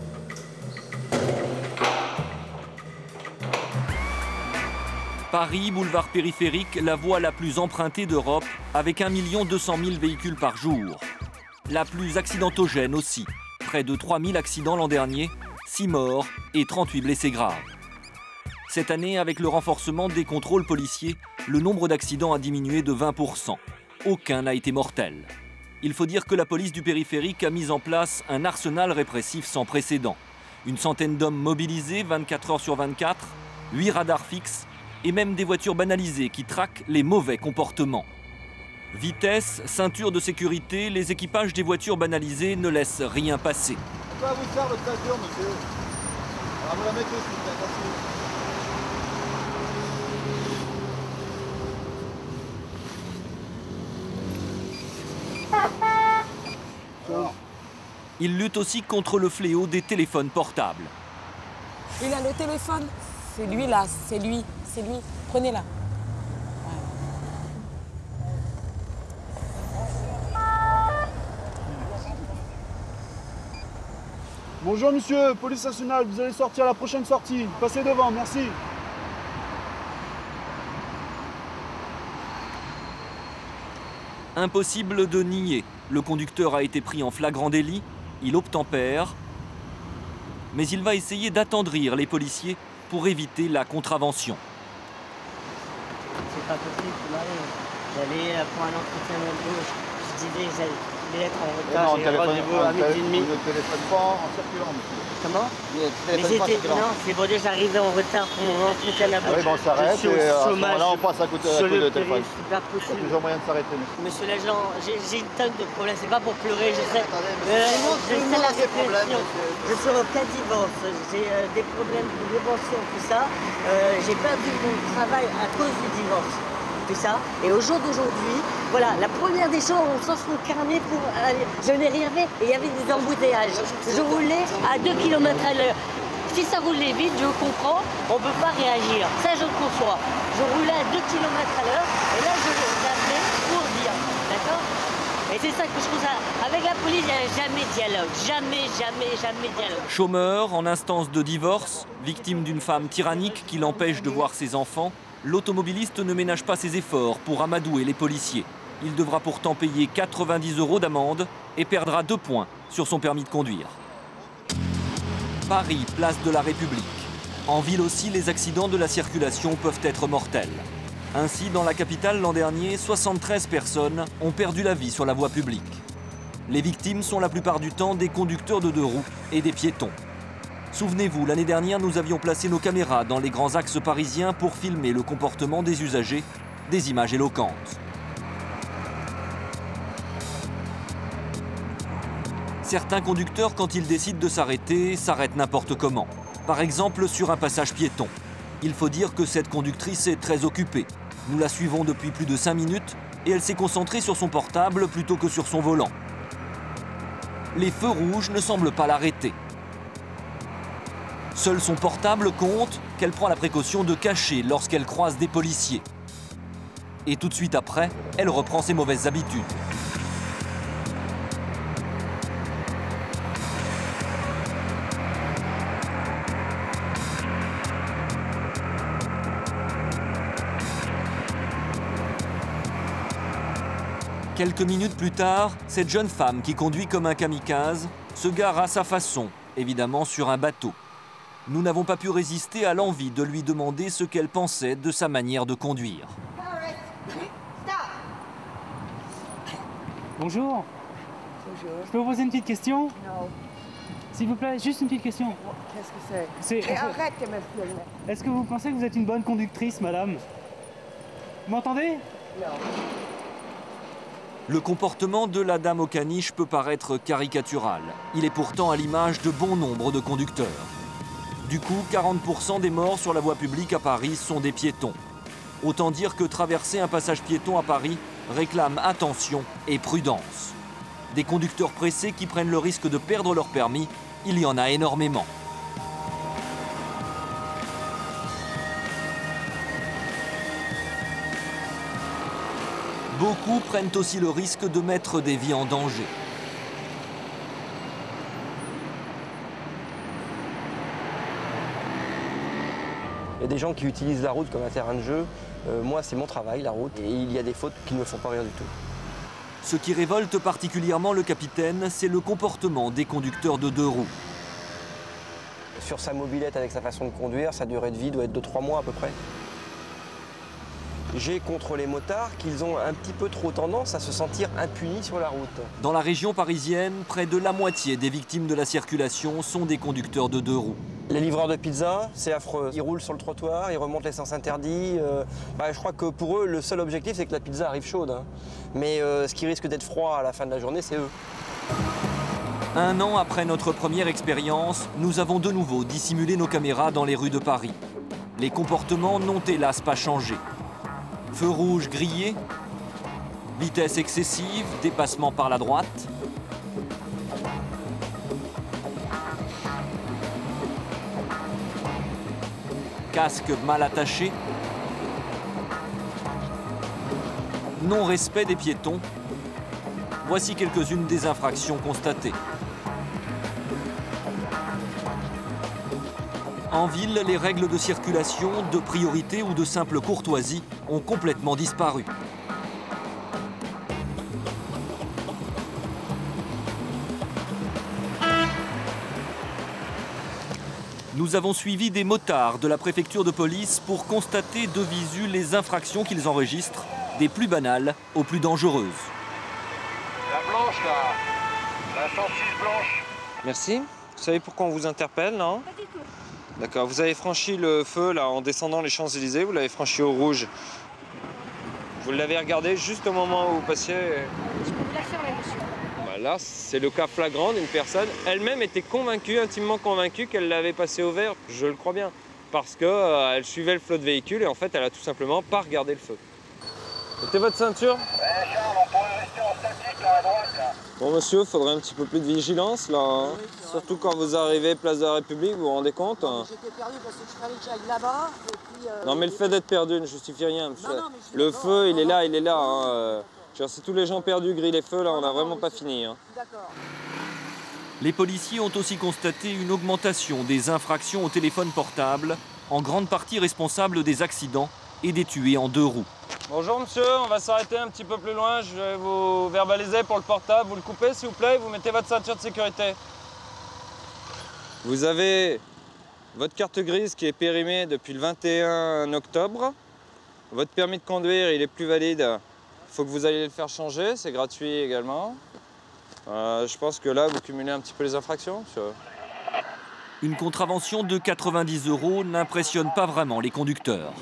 Paris, boulevard périphérique, la voie la plus empruntée d'Europe, avec un million deux cent mille véhicules par jour. La plus accidentogène aussi, près de trois mille accidents l'an dernier, six morts et trente-huit blessés graves. Cette année, avec le renforcement des contrôles policiers, le nombre d'accidents a diminué de vingt pour cent. Aucun n'a été mortel. Il faut dire que la police du périphérique a mis en place un arsenal répressif sans précédent. Une centaine d'hommes mobilisés vingt-quatre heures sur vingt-quatre, huit radars fixes et même des voitures banalisées qui traquent les mauvais comportements. Vitesse, ceinture de sécurité, les équipages des voitures banalisées ne laissent rien passer. On va vous faire votre voiture, monsieur. Alors vous la mettez, s'il vous plaît, Il lutte aussi contre le fléau des téléphones portables. Il a le téléphone. C'est lui là, c'est lui, c'est lui. Prenez-la. Bonjour monsieur, police nationale, vous allez sortir à la prochaine sortie. Passez devant, merci. Impossible de nier, le conducteur a été pris en flagrant délit, il obtempère, mais il va essayer d'attendrir les policiers pour éviter la contravention. C'est pas possible, j'allais pour un entretien d'embauche, je disais que j'allais être en retard, j'ai rendez-vous à midi et demi. Ne téléphone pas en circulant, monsieur. Comment? Mais j'étais, non, c'est bon, j'arrivais en retard pour mon entretien d'embauche. Ah oui, bon, on s'arrête et à ce moment-là, on passe à côté de téléphone. C'est pas possible. Il y a toujours moyen de s'arrêter, monsieur. Monsieur l'agent, j'ai une tonne de problèmes, c'est pas pour pleurer, je sais. Euh, je tout le sais monde la a des problèmes, situation. Je suis en cas de divorce, j'ai euh, des problèmes de dévention, tout ça. Euh, j'ai perdu mon travail à cause du divorce. Tout ça. Et au jour d'aujourd'hui, voilà, la première des choses, on sort son carnet pour aller. Je n'ai rien fait et il y avait des embouteillages. Je roulais à deux kilomètres à l'heure. Si ça roulait vite, je comprends, on ne peut pas réagir. Ça, je le conçois. Je roulais à deux kilomètres à l'heure et là, je l'appelais pour dire. D'accord? Et c'est ça que je trouve ça. Avec la police, il n'y a jamais de dialogue. Jamais, jamais, jamais de dialogue. Chômeur, en instance de divorce, victime d'une femme tyrannique qui l'empêche de voir ses enfants, l'automobiliste ne ménage pas ses efforts pour amadouer les policiers. Il devra pourtant payer quatre-vingt-dix euros d'amende et perdra deux points sur son permis de conduire. Paris, place de la République. En ville aussi, les accidents de la circulation peuvent être mortels. Ainsi, dans la capitale l'an dernier, soixante-treize personnes ont perdu la vie sur la voie publique. Les victimes sont la plupart du temps des conducteurs de deux roues et des piétons. Souvenez-vous, l'année dernière, nous avions placé nos caméras dans les grands axes parisiens pour filmer le comportement des usagers, des images éloquentes. Certains conducteurs, quand ils décident de s'arrêter, s'arrêtent n'importe comment. Par exemple, sur un passage piéton. Il faut dire que cette conductrice est très occupée. Nous la suivons depuis plus de cinq minutes et elle s'est concentrée sur son portable plutôt que sur son volant. Les feux rouges ne semblent pas l'arrêter. Seul son portable compte, qu'elle prend la précaution de cacher lorsqu'elle croise des policiers. Et tout de suite après, elle reprend ses mauvaises habitudes. Quelques minutes plus tard, cette jeune femme qui conduit comme un kamikaze se gare à sa façon, évidemment sur un bateau. Nous n'avons pas pu résister à l'envie de lui demander ce qu'elle pensait de sa manière de conduire. Bonjour. Bonjour. Je peux vous poser une petite question? Non. S'il vous plaît, juste une petite question. Qu'est-ce que c'est? C'est- Arrête de me filmer. Est-ce que vous pensez que vous êtes une bonne conductrice, madame? Vous m'entendez? Non. Le comportement de la dame au caniche peut paraître caricatural. Il est pourtant à l'image de bon nombre de conducteurs. Du coup, quarante pour cent des morts sur la voie publique à Paris sont des piétons. Autant dire que traverser un passage piéton à Paris réclame attention et prudence. Des conducteurs pressés qui prennent le risque de perdre leur permis, il y en a énormément. Beaucoup prennent aussi le risque de mettre des vies en danger. Il y a des gens qui utilisent la route comme un terrain de jeu. Euh, moi, c'est mon travail, la route, et il y a des fautes qui ne me font pas rire du tout. Ce qui révolte particulièrement le capitaine, c'est le comportement des conducteurs de deux roues. Sur sa mobilette, avec sa façon de conduire, sa durée de vie doit être de trois mois à peu près. J'ai contre les motards qu'ils ont un petit peu trop tendance à se sentir impunis sur la route. Dans la région parisienne, près de la moitié des victimes de la circulation sont des conducteurs de deux roues. Les livreurs de pizza, c'est affreux. Ils roulent sur le trottoir, ils remontent les sens interdits. Euh, bah, je crois que pour eux, le seul objectif, c'est que la pizza arrive chaude. Hein. Mais euh, ce qui risque d'être froid à la fin de la journée, c'est eux. Un an après notre première expérience, nous avons de nouveau dissimulé nos caméras dans les rues de Paris. Les comportements n'ont hélas pas changé. Feu rouge grillé, vitesse excessive, dépassement par la droite. casque mal attaché, non-respect des piétons. Voici quelques-unes des infractions constatées. En ville, les règles de circulation, de priorité ou de simple courtoisie ont complètement disparu. Nous avons suivi des motards de la préfecture de police pour constater de visu les infractions qu'ils enregistrent, des plus banales aux plus dangereuses. La blanche là, la cent six blanche. Merci. Vous savez pourquoi on vous interpelle, non? Pas du tout. D'accord, vous avez franchi le feu là en descendant les Champs-Élysées, vous l'avez franchi au rouge. Vous l'avez regardé juste au moment où vous passiez. Je peux vous l'affirmer, monsieur. Bah là, c'est le cas flagrant d'une personne. Elle-même était convaincue, intimement convaincue qu'elle l'avait passé au vert, je le crois bien. Parce qu'elle euh, suivait le flot de véhicules et en fait, elle a tout simplement pas regardé le feu. Mettez votre ceinture. Ouais, Charles, on pourrait rester en statique là à droite là. Bon monsieur, il faudrait un petit peu plus de vigilance là. Hein. Oui, surtout quand vous arrivez place de la République, vous vous rendez compte? Non, j'étais perdu parce que je fallait que j'aille là-bas. Puis, euh, non mais le fait d'être perdu ne justifie rien. Monsieur. Non, non, le feu, il est là, il est là. Hein. Genre, si tous les gens perdus grillent les feux, là, on n'a vraiment pas fini. Hein. D'accord. Les policiers ont aussi constaté une augmentation des infractions au téléphone portable, en grande partie responsable des accidents et des tués en deux roues. Bonjour monsieur, on va s'arrêter un petit peu plus loin. Je vais vous verbaliser pour le portable. Vous le coupez s'il vous plaît, vous mettez votre ceinture de sécurité. Vous avez votre carte grise qui est périmée depuis le vingt et un octobre. Votre permis de conduire, il est plus valide. Il faut que vous alliez le faire changer, c'est gratuit également. Euh, je pense que là, vous cumulez un petit peu les infractions, monsieur. Une contravention de quatre-vingt-dix euros n'impressionne pas vraiment les conducteurs.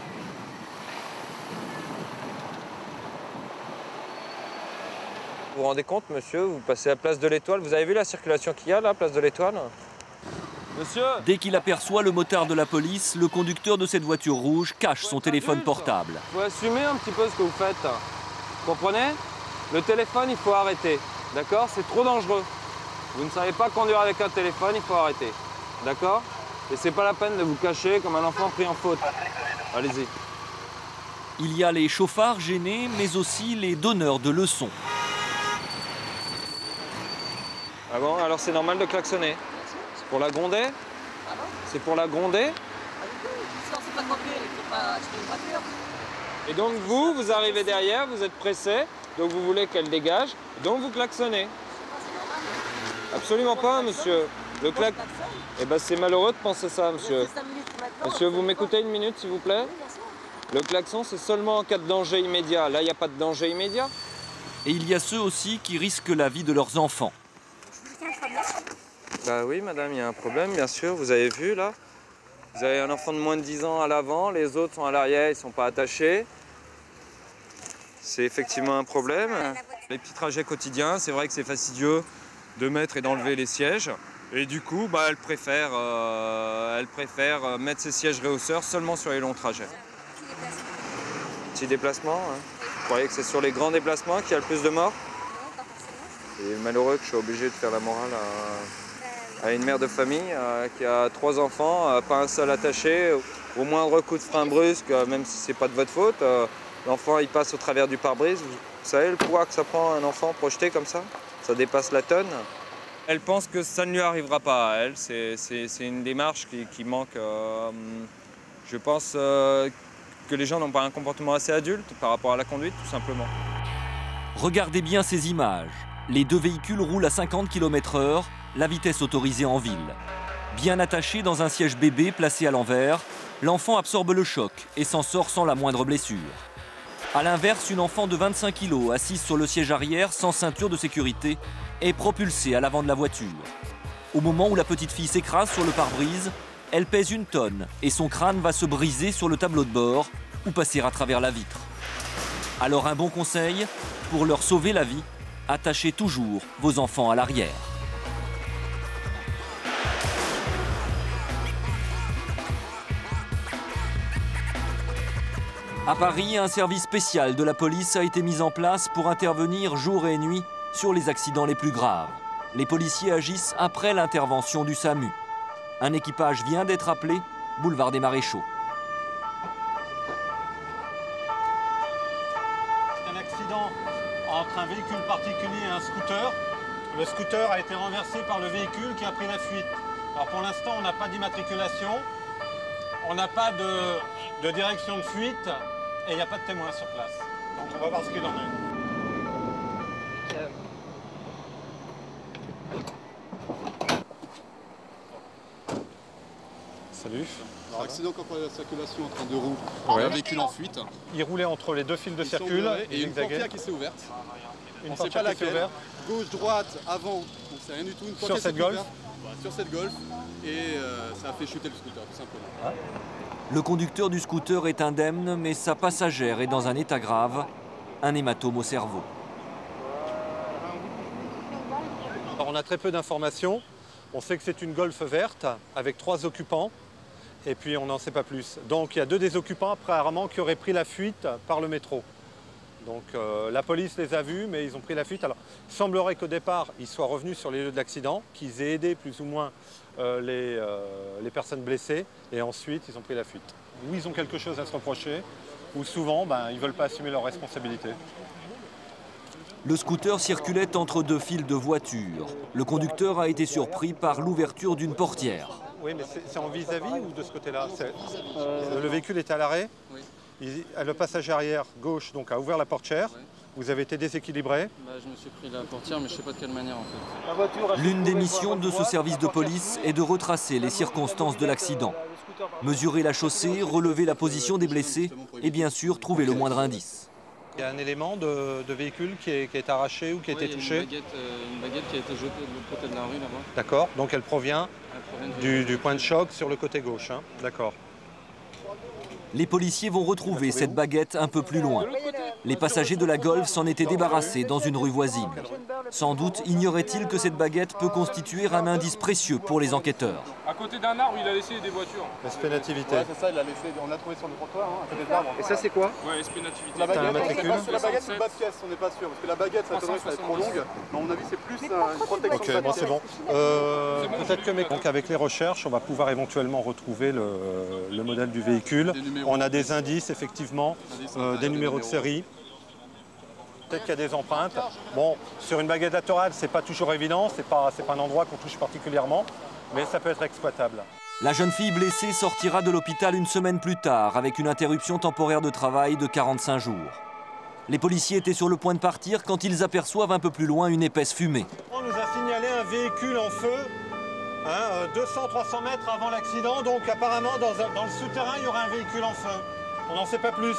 Vous vous rendez compte, monsieur, vous passez à Place de l'Étoile. Vous avez vu la circulation qu'il y a là, Place de l'Étoile? Monsieur! Dès qu'il aperçoit le motard de la police, le conducteur de cette voiture rouge cache son téléphone portable. Il faut assumer un petit peu ce que vous faites. Vous comprenez? Le téléphone, il faut arrêter. D'accord? C'est trop dangereux. Vous ne savez pas conduire avec un téléphone, il faut arrêter. D'accord? Et c'est pas la peine de vous cacher comme un enfant pris en faute. Allez-y. Il y a les chauffards gênés, mais aussi les donneurs de leçons. Ah bon? Alors c'est normal de klaxonner. C'est pour la gronder? C'est pour la gronder? Et donc vous, vous arrivez derrière, vous êtes pressé, donc vous voulez qu'elle dégage, donc vous klaxonnez. Absolument pas, monsieur. Le clac... Eh ben c'est malheureux de penser ça, monsieur. Monsieur, vous m'écoutez une minute, s'il vous plaît? Le klaxon, c'est seulement en cas de danger immédiat. Là, il n'y a pas de danger immédiat. Et il y a ceux aussi qui risquent la vie de leurs enfants. Bah oui, madame, il y a un problème, bien sûr. Vous avez vu, là? Vous avez un enfant de moins de dix ans à l'avant, les autres sont à l'arrière, ils ne sont pas attachés. C'est effectivement un problème. Les petits trajets quotidiens, c'est vrai que c'est fastidieux de mettre et d'enlever les sièges. Et du coup, bah, elle préfère, euh, elle préfère mettre ses sièges réhausseurs seulement sur les longs trajets. Petit déplacement, hein. Vous croyez que c'est sur les grands déplacements qu'il y a le plus de morts? C'est malheureux que je sois obligé de faire la morale à, à une mère de famille euh, qui a trois enfants, euh, pas un seul attaché. Au moindre coup de frein brusque, euh, même si c'est pas de votre faute, euh, l'enfant il passe au travers du pare-brise. Vous, vous savez le poids que ça prend un enfant projeté comme ça? Ça dépasse la tonne. Elle pense que ça ne lui arrivera pas à elle. C'est une démarche qui, qui manque. Euh, je pense euh, que les gens n'ont pas un comportement assez adulte par rapport à la conduite, tout simplement. Regardez bien ces images. Les deux véhicules roulent à cinquante kilomètres heure, la vitesse autorisée en ville. Bien attaché dans un siège bébé placé à l'envers, l'enfant absorbe le choc et s'en sort sans la moindre blessure. A l'inverse, une enfant de vingt-cinq kilos assise sur le siège arrière sans ceinture de sécurité est propulsée à l'avant de la voiture. Au moment où la petite fille s'écrase sur le pare-brise, elle pèse une tonne et son crâne va se briser sur le tableau de bord ou passer à travers la vitre. Alors un bon conseil, pour leur sauver la vie, attachez toujours vos enfants à l'arrière. À Paris, un service spécial de la police a été mis en place pour intervenir jour et nuit sur les accidents les plus graves. Les policiers agissent après l'intervention du SAMU. Un équipage vient d'être appelé, boulevard des Maréchaux. C'est un accident entre un véhicule particulier et un scooter. Le scooter a été renversé par le véhicule qui a pris la fuite. Alors pour l'instant, on n'a pas d'immatriculation, on n'a pas de, de direction de fuite et il n'y a pas de témoin sur place. Donc on va voir ce qu'il en est. Salut. Alors, accident corporel de la circulation entre deux roues, Ouais. un véhicule en fuite. Il roulait entre les deux fils de Ils sont circule ouverts et et il une zigzaguait. portière qui s'est ouverte. Une On ne sait portière pas qui s'est laquelle. ouverte. Gauche, droite, avant, on ne sait rien du tout. Une Sur portière cette s'est Golf ouverte. Voilà, sur cette Golf. Et euh, ça a fait chuter le scooter, tout simplement. Le conducteur du scooter est indemne, mais sa passagère est dans un état grave, un hématome au cerveau. Alors, on a très peu d'informations. On sait que c'est une Golf verte avec trois occupants. Et puis on n'en sait pas plus. Donc il y a deux des occupants apparemment qui auraient pris la fuite par le métro. Donc euh, la police les a vus, mais ils ont pris la fuite. Alors il semblerait qu'au départ, ils soient revenus sur les lieux de l'accident, qu'ils aient aidé plus ou moins euh, les, euh, les personnes blessées, et ensuite ils ont pris la fuite. Ou ils ont quelque chose à se reprocher, ou souvent ben, ils ne veulent pas assumer leurs responsabilités. Le scooter circulait entre deux files de voitures. Le conducteur a été surpris par l'ouverture d'une portière. Oui, mais c'est en vis-à-vis ou de ce côté-là? euh, Le véhicule était à l'arrêt. Oui. Il- Le passager arrière gauche donc, a ouvert la portière. Oui. Vous avez été déséquilibré. Bah, je me suis pris la portière, mais je ne sais pas de quelle manière en fait. L'une des missions de ce service de police est de retracer les circonstances de l'accident. Mesurer la chaussée, relever la position des blessés et bien sûr trouver le moindre indice. Il y a un élément de, de véhicule qui est, qui est arraché ou qui a Ouais, été il y a touché. Une baguette, euh, une baguette qui a été jetée de l'autre côté de la rue là-bas. D'accord, donc elle provient Elle provient du, du point de choc sur le côté gauche. Hein. D'accord. Les policiers vont retrouver cette baguette un peu plus loin. Les passagers de la Golf s'en étaient débarrassés dans une rue voisine. Sans doute ignorait-il que cette baguette peut constituer un indice précieux pour les enquêteurs. À côté d'un arbre, il a laissé des voitures. S P Nativité. Ouais, c'est ça, il l'a laissé. On l'a trouvé sur le trottoir, hein, à côté de l'arbre. Et ça, c'est quoi? Ouais, S P Nativité. La baguette, un on sait matricule pas si c'est la baguette ou le bas de pièce, on n'est pas sûr. Parce que la baguette, ça étonnerait que ça va être trop longue. Mais à mon avis, c'est plus euh, une protection. Ok, bon, c'est bon. Euh, Peut-être que mes... Donc, avec les recherches, on va pouvoir éventuellement retrouver le, le modèle du véhicule. On a des indices, effectivement, euh, des numéros de série. Peut-être qu'il y a des empreintes. Bon, sur une baguette latérale, c'est pas toujours évident, c'est pas, c'est pas un endroit qu'on touche particulièrement, mais ça peut être exploitable. La jeune fille blessée sortira de l'hôpital une semaine plus tard avec une interruption temporaire de travail de quarante-cinq jours. Les policiers étaient sur le point de partir quand ils aperçoivent un peu plus loin une épaisse fumée. On nous a signalé un véhicule en feu, hein, deux cents à trois cents mètres avant l'accident, donc apparemment dans, un- dans le souterrain, il y aura un véhicule en feu. On n'en sait pas plus.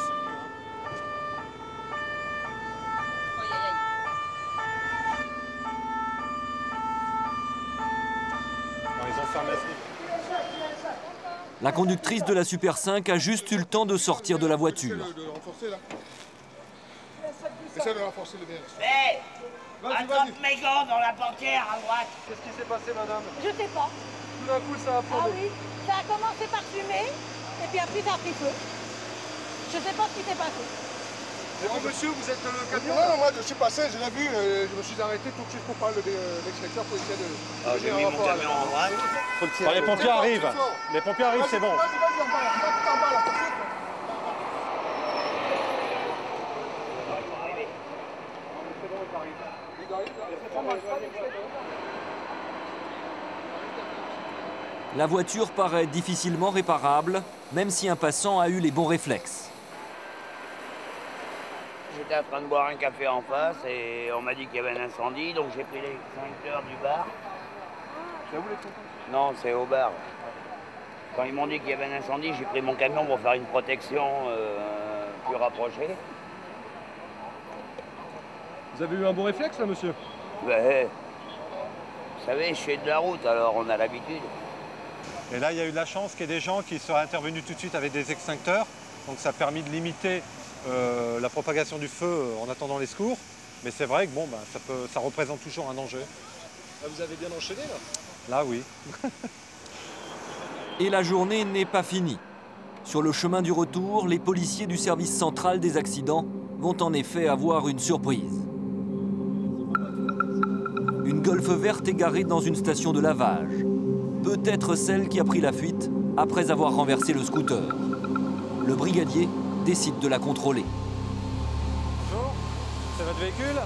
Bon, ils ont fermé ce- La conductrice de la Super cinq a juste eu le temps de sortir de la voiture. De le renforcer là. Essaie de renforcer le verre. Hé Vas-y, Attrape vas-y. mes gants dans la portière à droite. Qu'est-ce qui s'est passé, madame? Je sais pas. Tout d'un coup, ça a Ah flambé. oui, ça a commencé par fumer, et puis après ça a pris feu. Je sais pas ce qui s'est passé. Et vous, monsieur, vous êtes le camion? Non, non, moi, je suis passé, je l'ai vu, euh, je me suis arrêté tout de suite pour parler de l'expectateur pour essayer de... Ah, j'ai mis mon camion en droite. Bon, les pompiers arrivent. Les pompiers arrivent, c'est bon. Vas-y, vas-y, en bas là, va tout en bas là, tout de suite. La voiture paraît difficilement réparable, même si un passant a eu les bons réflexes. J'étais en train de boire un café en face et on m'a dit qu'il y avait un incendie, donc j'ai pris l'extincteur du bar. C'est à vous les pompiers? Non, c'est au bar. Quand ils m'ont dit qu'il y avait un incendie, j'ai pris mon camion pour faire une protection euh, plus rapprochée. Vous avez eu un bon réflexe là, monsieur? Ben, vous savez, je suis de la route, alors on a l'habitude. Et là, il y a eu de la chance qu'il y ait des gens qui seraient intervenus tout de suite avec des extincteurs. Donc ça a permis de limiter euh, la propagation du feu euh, en attendant les secours. Mais c'est vrai que bon, ben, ça, peut, ça représente toujours un danger. Ah, vous avez bien enchaîné là? Là, oui. Et la journée n'est pas finie. Sur le chemin du retour, les policiers du service central des accidents vont en effet avoir une surprise. Une Golf verte égarée dans une station de lavage. Peut-être celle qui a pris la fuite après avoir renversé le scooter. Le brigadier décide de la contrôler. Bonjour, c'est votre véhicule?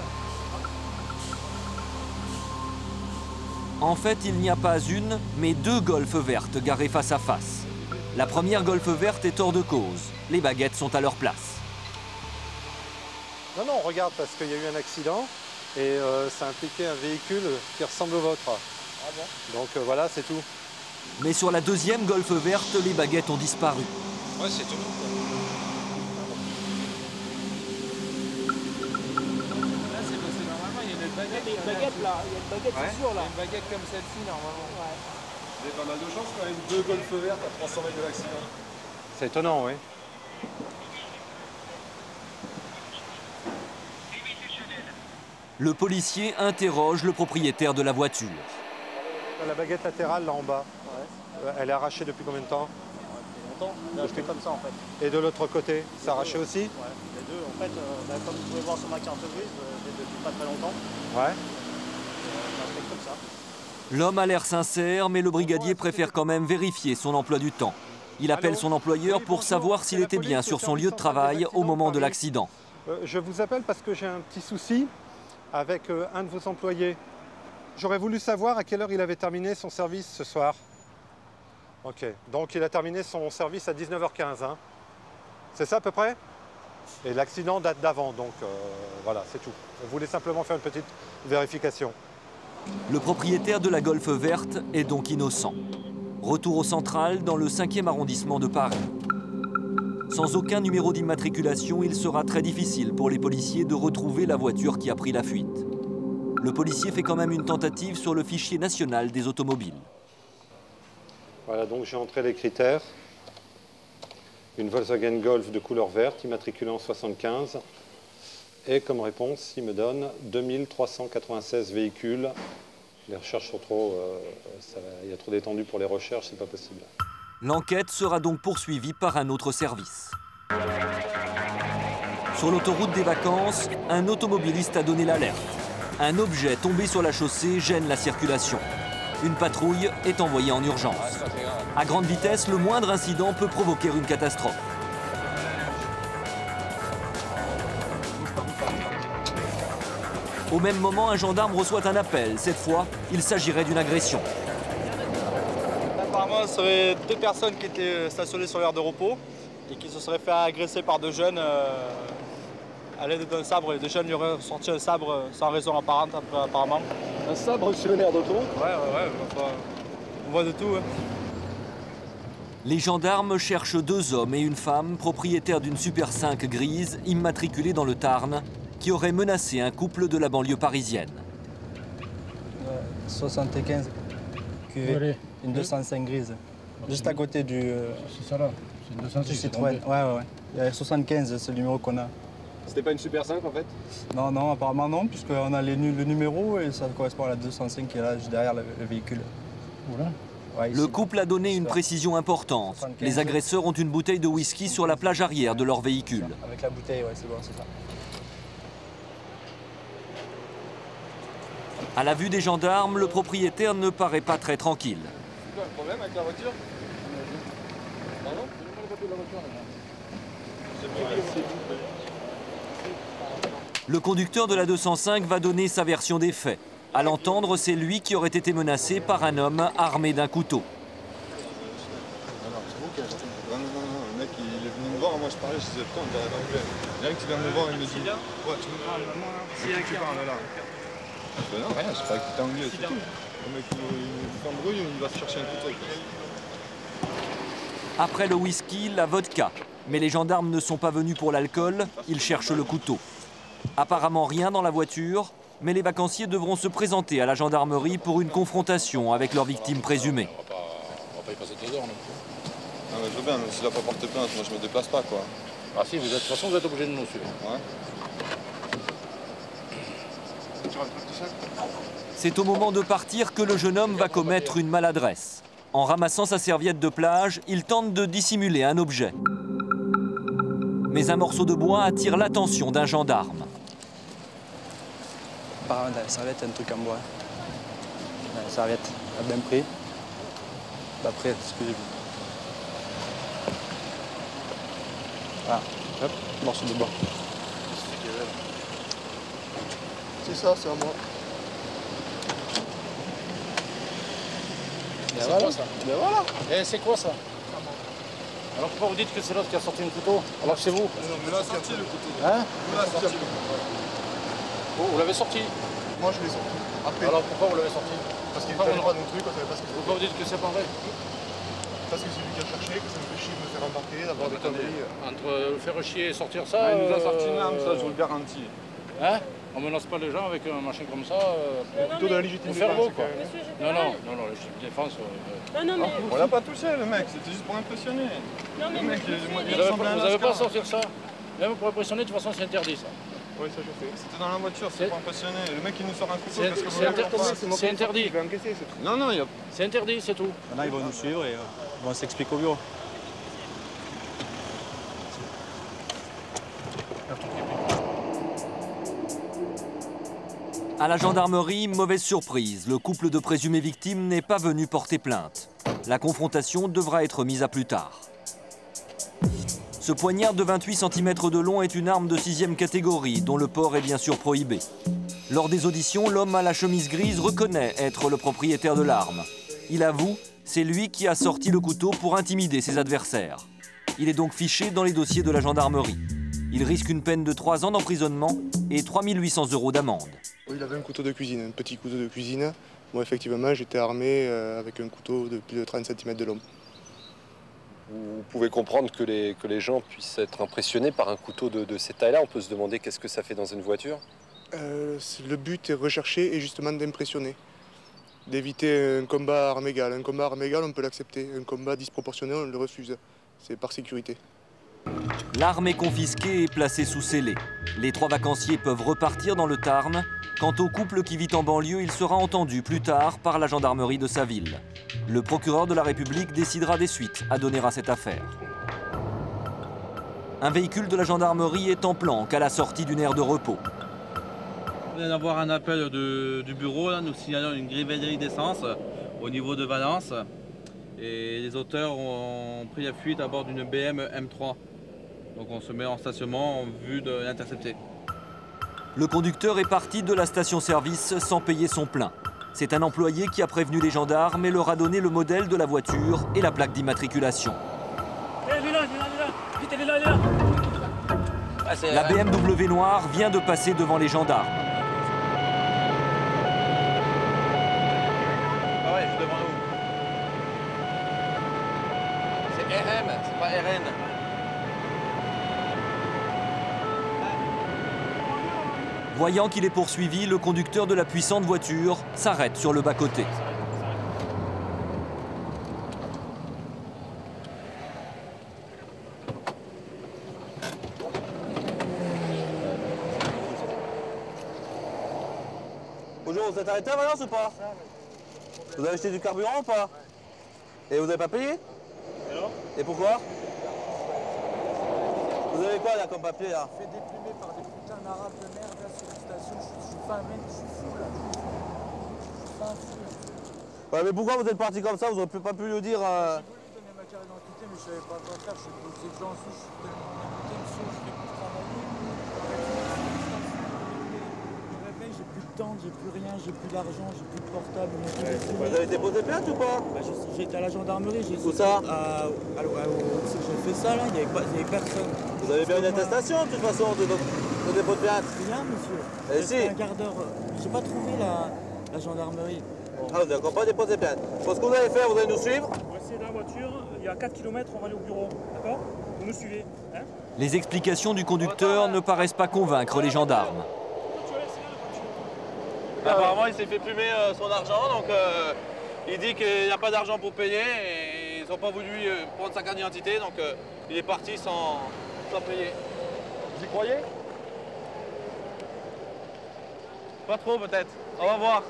En fait, il n'y a pas une, mais deux Golf vertes garées face à face. La première Golf verte est hors de cause. Les baguettes sont à leur place. Non, non, regarde, parce qu'il y a eu un accident et euh, ça impliquait un véhicule qui ressemble au vôtre. Ah bon? Donc euh, voilà, c'est tout. Mais sur la deuxième Golf verte, les baguettes ont disparu. Ouais, c'est tout. Là, c'est parce que normalement, il y a une baguette. Il y a une baguette là, il y a une baguette, c'est sûr là. Il y a une baguette comme celle-ci normalement. Ouais. Vous avez pas mal de chance quand même, deux Golf vertes à trois cents mètres de l'accident. C'est étonnant, oui. Le policier interroge le propriétaire de la voiture. La baguette latérale là en bas, ouais. Elle est arrachée depuis combien de temps? Longtemps, j'ai acheté comme ça en fait. Et de l'autre côté, c'est arraché aussi? Ouais, les deux en fait, euh, bah, comme vous pouvez voir sur ma carte grise, euh, j'ai depuis pas très longtemps. Ouais. Euh, j'ai acheté comme ça. L'homme a l'air sincère, mais le brigadier préfère quand même vérifier son emploi du temps. Il appelle son employeur pour savoir s'il était bien sur son lieu de travail au moment de l'accident. Euh, je vous appelle parce que j'ai un petit souci avec euh, un de vos employés. J'aurais voulu savoir à quelle heure il avait terminé son service ce soir. Ok, donc il a terminé son service à dix-neuf heures quinze. Hein. C'est ça à peu près? Et l'accident date d'avant, donc euh, voilà, c'est tout. On voulait simplement faire une petite vérification. Le propriétaire de la Golf verte est donc innocent. Retour au central dans le cinquième arrondissement de Paris. Sans aucun numéro d'immatriculation, il sera très difficile pour les policiers de retrouver la voiture qui a pris la fuite. Le policier fait quand même une tentative sur le fichier national des automobiles. Voilà, donc j'ai entré les critères. Une Volkswagen Golf de couleur verte, immatriculée en soixante-quinze. Et comme réponse, il me donne deux mille trois cent quatre-vingt-seize véhicules. Les recherches sont trop... Euh, ça, il y a trop d'étendue pour les recherches, c'est pas possible. L'enquête sera donc poursuivie par un autre service. Sur l'autoroute des vacances, un automobiliste a donné l'alerte. Un objet tombé sur la chaussée gêne la circulation. Une patrouille est envoyée en urgence. À grande vitesse, le moindre incident peut provoquer une catastrophe. Au même moment, un gendarme reçoit un appel. Cette fois, il s'agirait d'une agression. Apparemment, ce serait deux personnes qui étaient stationnées sur l'aire de repos et qui se seraient fait agresser par deux jeunes euh, à l'aide d'un sabre. Les deux jeunes lui auraient sorti un sabre sans raison apparente, apparemment. Un sabre sur une aire d'auto? Ouais, ouais, ouais. Enfin, on voit de tout. Hein. Les gendarmes cherchent deux hommes et une femme propriétaires d'une Super cinq grise immatriculée dans le Tarn qui aurait menacé un couple de la banlieue parisienne. Euh, soixante-quinze Q V, ouais, une deux cent cinq grise, ouais, juste à côté du... Euh, c'est ça là, c'est une deux cent cinq. Du Citroën, ouais, ouais, ouais. Il y a soixante-quinze, c'est le numéro qu'on a. C'était pas une Super cinq en fait? Non, non, apparemment non, puisqu'on a les, le numéro et ça correspond à la deux cent cinq qui est là, juste derrière le, le véhicule. Voilà. Ouais, le couple a donné une précision importante. Les agresseurs ont une bouteille de whisky sur la plage arrière de leur véhicule. Avec la bouteille, ouais, c'est bon, c'est ça. À la vue des gendarmes, le propriétaire ne paraît pas très tranquille. C'est quoi le problème avec la voiture? Pardon? Le conducteur de la deux cent cinq va donner sa version des faits. À l'entendre, c'est lui qui aurait été menacé par un homme armé d'un couteau. Non, non, non, non, le mec il est venu me voir, moi je parlais, je disais putain, on dirait l'anglais. Il y a un qui vient me voir, il me dit ouais, tu me tu parles là. Je fais non, rien, je parlais que t'étais anglais, c'est tout. Le mec il me fait embrouille, il va se chercher un couteau. Après le whisky, la vodka. Mais les gendarmes ne sont pas venus pour l'alcool, ils cherchent le couteau. Apparemment rien dans la voiture, mais les vacanciers devront se présenter à la gendarmerie pour une confrontation avec leur victime présumée. On va pas, on va pas y passer deux heures non plus. Non mais je veux bien, même s'il n'a pas porté plainte, moi je me déplace pas quoi. Ah si, vous êtes, de toute façon vous êtes obligé de nous suivre. Ouais. C'est au moment de partir que le jeune homme va commettre une maladresse. En ramassant sa serviette de plage, il tente de dissimuler un objet. Mais un morceau de bois attire l'attention d'un gendarme. Par la serviette, un truc en bois. La serviette, a bien pris. D'après ce que j'ai vu. Ah, hop, morceau de bois. C'est ça, c'est à moi. C'est quoi ça? Ben voilà. Et c'est quoi ça? Alors pourquoi vous dites que c'est l'autre qui a sorti un couteau alors que c'est vous? Non mais là c'est sorti le couteau. Hein? Là c'est sorti le couteau. Oh, vous l'avez sorti? Moi je l'ai sorti. Après. Alors pourquoi vous l'avez sorti? Parce qu'il ne fallait pas non plus quand il n'y avait pas ce que pourquoi vous dites que c'est pas vrai? Parce que c'est lui qui a cherché, que ça me fait chier de me faire embarquer, d'avoir des conneries. Entre le faire chier et sortir ça. Ah, il nous a sorti une euh... arme, ça je vous le garantis. Hein? On menace pas les gens avec un machin comme ça. Euh... Plutôt de la légitime défense. défense. Quoi. Non, non, non, non, la légitime défense. Euh... Non, non, mais. On l'a pas touché le mec, c'était juste pour impressionner. Non, mais. Le mec, il, Vous il n'avez ressemble à un pas, lascar. pas à sortir ça. Même pour impressionner, de toute façon, c'est interdit ça. Oui, ça je sais. C'était dans la voiture, c'est pour impressionner. Le mec il nous sort un couteau parce que vous c'est l'avez inter pas. C'est interdit. Je vais encaisser, c'est tout. Non, non, il y a. C'est interdit, c'est tout. Maintenant, ils vont nous suivre et euh, on s'explique au bureau. À la gendarmerie, mauvaise surprise, le couple de présumées victimes n'est pas venu porter plainte. La confrontation devra être mise à plus tard. Ce poignard de vingt-huit centimètres de long est une arme de sixième catégorie, dont le port est bien sûr prohibé. Lors des auditions, l'homme à la chemise grise reconnaît être le propriétaire de l'arme. Il avoue, c'est lui qui a sorti le couteau pour intimider ses adversaires. Il est donc fiché dans les dossiers de la gendarmerie. Il risque une peine de trois ans d'emprisonnement et trois mille huit cents euros d'amende. Oui, il avait un couteau de cuisine, un petit couteau de cuisine. Moi, effectivement, j'étais armé euh, avec un couteau de plus de trente centimètres de long. Vous pouvez comprendre que les, que les gens puissent être impressionnés par un couteau de, de cette taille-là. On peut se demander qu'est-ce que ça fait dans une voiture. Euh, le but est recherché et justement d'impressionner. D'éviter un combat à armes égales. Un combat à armes égales, on peut l'accepter. Un combat disproportionné, on le refuse. C'est par sécurité. L'arme est confisquée et placée sous scellé. Les trois vacanciers peuvent repartir dans le Tarn. Quant au couple qui vit en banlieue, il sera entendu plus tard par la gendarmerie de sa ville. Le procureur de la République décidera des suites à donner à cette affaire. Un véhicule de la gendarmerie est en planque à la sortie d'une aire de repos. On vient d'avoir un appel de, du bureau, là, nous signalons une grivellerie d'essence au niveau de Valence. Et les auteurs ont pris la fuite à bord d'une B M M trois. Donc on se met en stationnement en vue de l'intercepter. Le conducteur est parti de la station-service sans payer son plein. C'est un employé qui a prévenu les gendarmes et leur a donné le modèle de la voiture et la plaque d'immatriculation. La B M W noire vient de passer devant les gendarmes. Ah ouais, je suis devant nous. C'est R M, c'est pas R N. Voyant qu'il est poursuivi, le conducteur de la puissante voiture s'arrête sur le bas-côté. Bonjour, vous êtes arrêté à Valence ou pas? Vous avez acheté du carburant ou pas? Et vous n'avez pas payé? Alors? Et pourquoi? Vous avez quoi là comme papier là? Je fais déplumer par des putains d'arabes de merde là sur une station, je suis pas un mec, je suis fou là. Je suis pas un fou là. Ouais, mais pourquoi vous êtes parti comme ça? Vous n'auriez pas pu le dire euh... J'ai voulu donner ma carte d'identité mais je savais pas quoi faire, je suis posé de gens sous, je suis tellement dégoûté, monsieur, je vais plus travailler. Je réveille, j'ai plus de temps, j'ai plus rien, j'ai plus d'argent, j'ai plus de portable. Ouais, vous avez déposé plainte ou pas? Bah, j'étais à la gendarmerie, j'ai Où ça? à, à, à, c'est que j'ai fait ça là, il n'y avait, avait personne. Vous avez bien une attestation de toute façon de, de, de dépôt de plainte? Rien monsieur. Eh si. Un quart d'heure, j'ai pas trouvé la, la gendarmerie. Bon. Ah, vous n'avez encore pas déposé plainte. Ce que vous allez faire, vous allez nous suivre. On va essayer dans la voiture, il y a quatre kilomètres, on va aller au bureau, d'accord? Vous nous suivez, hein? Les explications du conducteur ne paraissent pas convaincre les gendarmes. Apparemment, il s'est fait plumer euh, son argent, donc euh, il dit qu'il n'y a pas d'argent pour payer et ils n'ont pas voulu euh, prendre sa carte d'identité, donc euh, il est parti sans, sans payer. Vous y croyez? Pas trop peut-être, on va voir.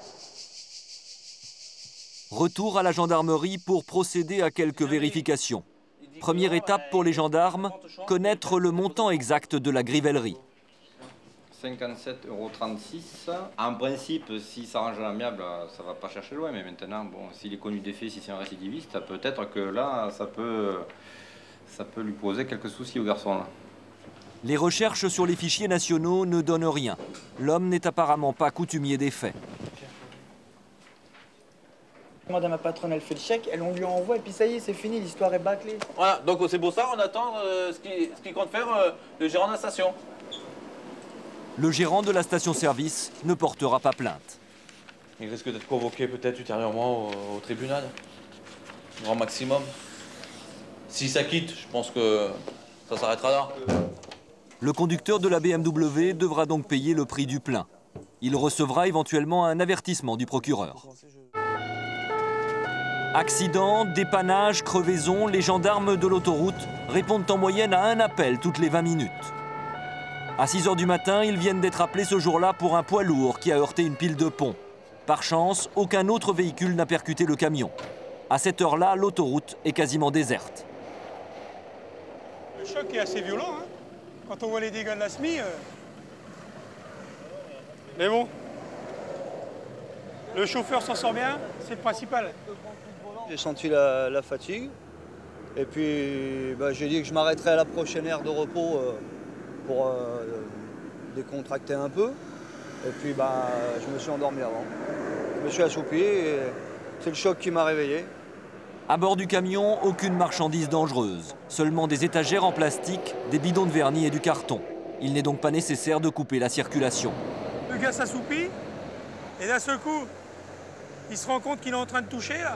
Retour à la gendarmerie pour procéder à quelques vérifications. Première étape pour les gendarmes, connaître le montant exact de la grivellerie. cinquante-sept euros trente-six. En principe, s'il s'arrange à l'amiable, ça ne va pas chercher loin. Mais maintenant, bon, s'il est connu des faits, si c'est un récidiviste, peut-être que là, ça peut, ça peut lui poser quelques soucis au garçon là. Les recherches sur les fichiers nationaux ne donnent rien. L'homme n'est apparemment pas coutumier des faits. Madame ma patronne, elle fait le chèque, elle on lui envoie et puis ça y est, c'est fini, l'histoire est bâclée. Voilà, donc c'est pour ça qu'on attend euh, ce qu'il ce qu'il compte faire euh, le gérant de la station. Le gérant de la station-service ne portera pas plainte. Il risque d'être convoqué peut-être ultérieurement au, au tribunal. Grand maximum. Si ça quitte, je pense que ça s'arrêtera là. Le conducteur de la B M W devra donc payer le prix du plein. Il recevra éventuellement un avertissement du procureur. Accidents, dépannages, crevaisons, les gendarmes de l'autoroute répondent en moyenne à un appel toutes les vingt minutes. À six heures du matin, ils viennent d'être appelés ce jour-là pour un poids lourd qui a heurté une pile de pont. Par chance, aucun autre véhicule n'a percuté le camion. À cette heure-là, l'autoroute est quasiment déserte. Le choc est assez violent, hein. Quand on voit les dégâts de la S M I. Euh... Mais bon, le chauffeur s'en sort bien, c'est le principal. J'ai senti la, la fatigue et puis bah, j'ai dit que je m'arrêterais à la prochaine aire de repos euh, pour euh, décontracter un peu. Et puis bah, je me suis endormi avant. Je me suis assoupi et c'est le choc qui m'a réveillé. À bord du camion, aucune marchandise dangereuse. Seulement des étagères en plastique, des bidons de vernis et du carton. Il n'est donc pas nécessaire de couper la circulation. Le gars s'assoupit et d'un seul coup, il se rend compte qu'il est en train de toucher là.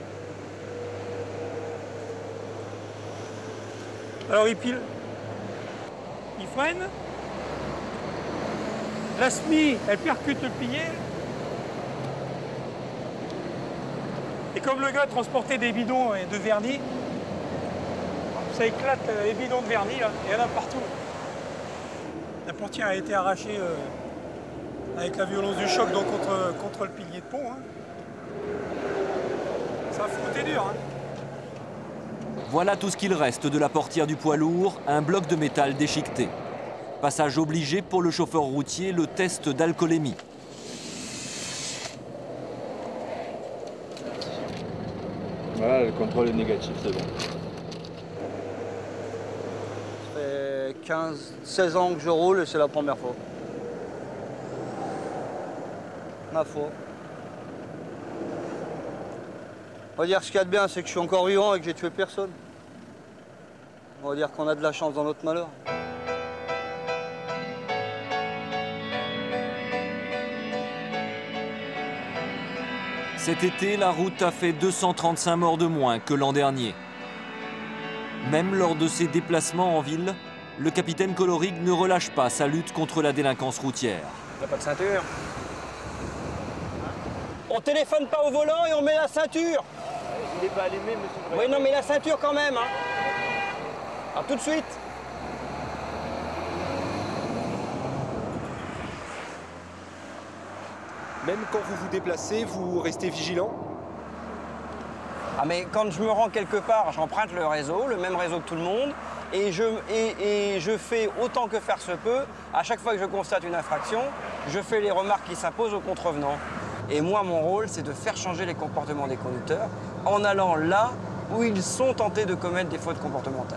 Alors il pile, il freine, la S M I, elle percute le pilier. Et comme le gars transportait des bidons de vernis, ça éclate les bidons de vernis, là, et il y en a partout. La portière a été arrachée euh, avec la violence du choc donc, contre, contre le pilier de pont. Hein. Ça a frotté dur. Hein. Voilà tout ce qu'il reste de la portière du poids lourd, un bloc de métal déchiqueté. Passage obligé pour le chauffeur routier, le test d'alcoolémie. Voilà, le contrôle est négatif, c'est bon. Ça fait quinze, seize ans que je roule et c'est la première fois. Ma foi. On va dire ce qu'il y a de bien, c'est que je suis encore vivant et que j'ai tué personne. On va dire qu'on a de la chance dans notre malheur. Cet été, la route a fait deux cent trente-cinq morts de moins que l'an dernier. Même lors de ses déplacements en ville, le capitaine Colorig ne relâche pas sa lutte contre la délinquance routière. Il n'y a pas de ceinture. On téléphone pas au volant et on met la ceinture. Il n'est pas allumé, monsieur. Oui, non, mais la ceinture quand même. Hein. À tout de suite. Même quand vous vous déplacez, vous restez vigilant? Ah mais quand je me rends quelque part, j'emprunte le réseau, le même réseau que tout le monde, et je, et, et je fais autant que faire se peut. À chaque fois que je constate une infraction, je fais les remarques qui s'imposent aux contrevenants. Et moi, mon rôle, c'est de faire changer les comportements des conducteurs en allant là où ils sont tentés de commettre des fautes comportementales.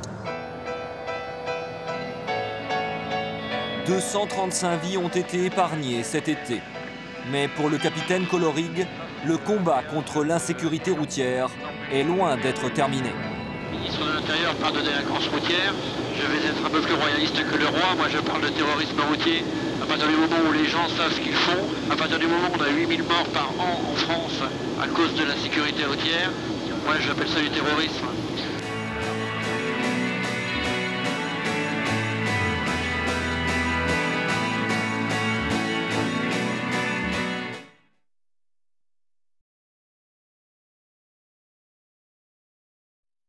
deux cent trente-cinq vies ont été épargnées cet été. Mais pour le capitaine Colorig, le combat contre l'insécurité routière est loin d'être terminé. Le ministre de l'Intérieur parle de délinquance routière. Je vais être un peu plus royaliste que le roi. Moi, je parle de terrorisme routier. À partir du moment où les gens savent ce qu'ils font, à partir du moment où on a huit mille morts par an en France à cause de l'insécurité routière, moi, j'appelle ça du terrorisme.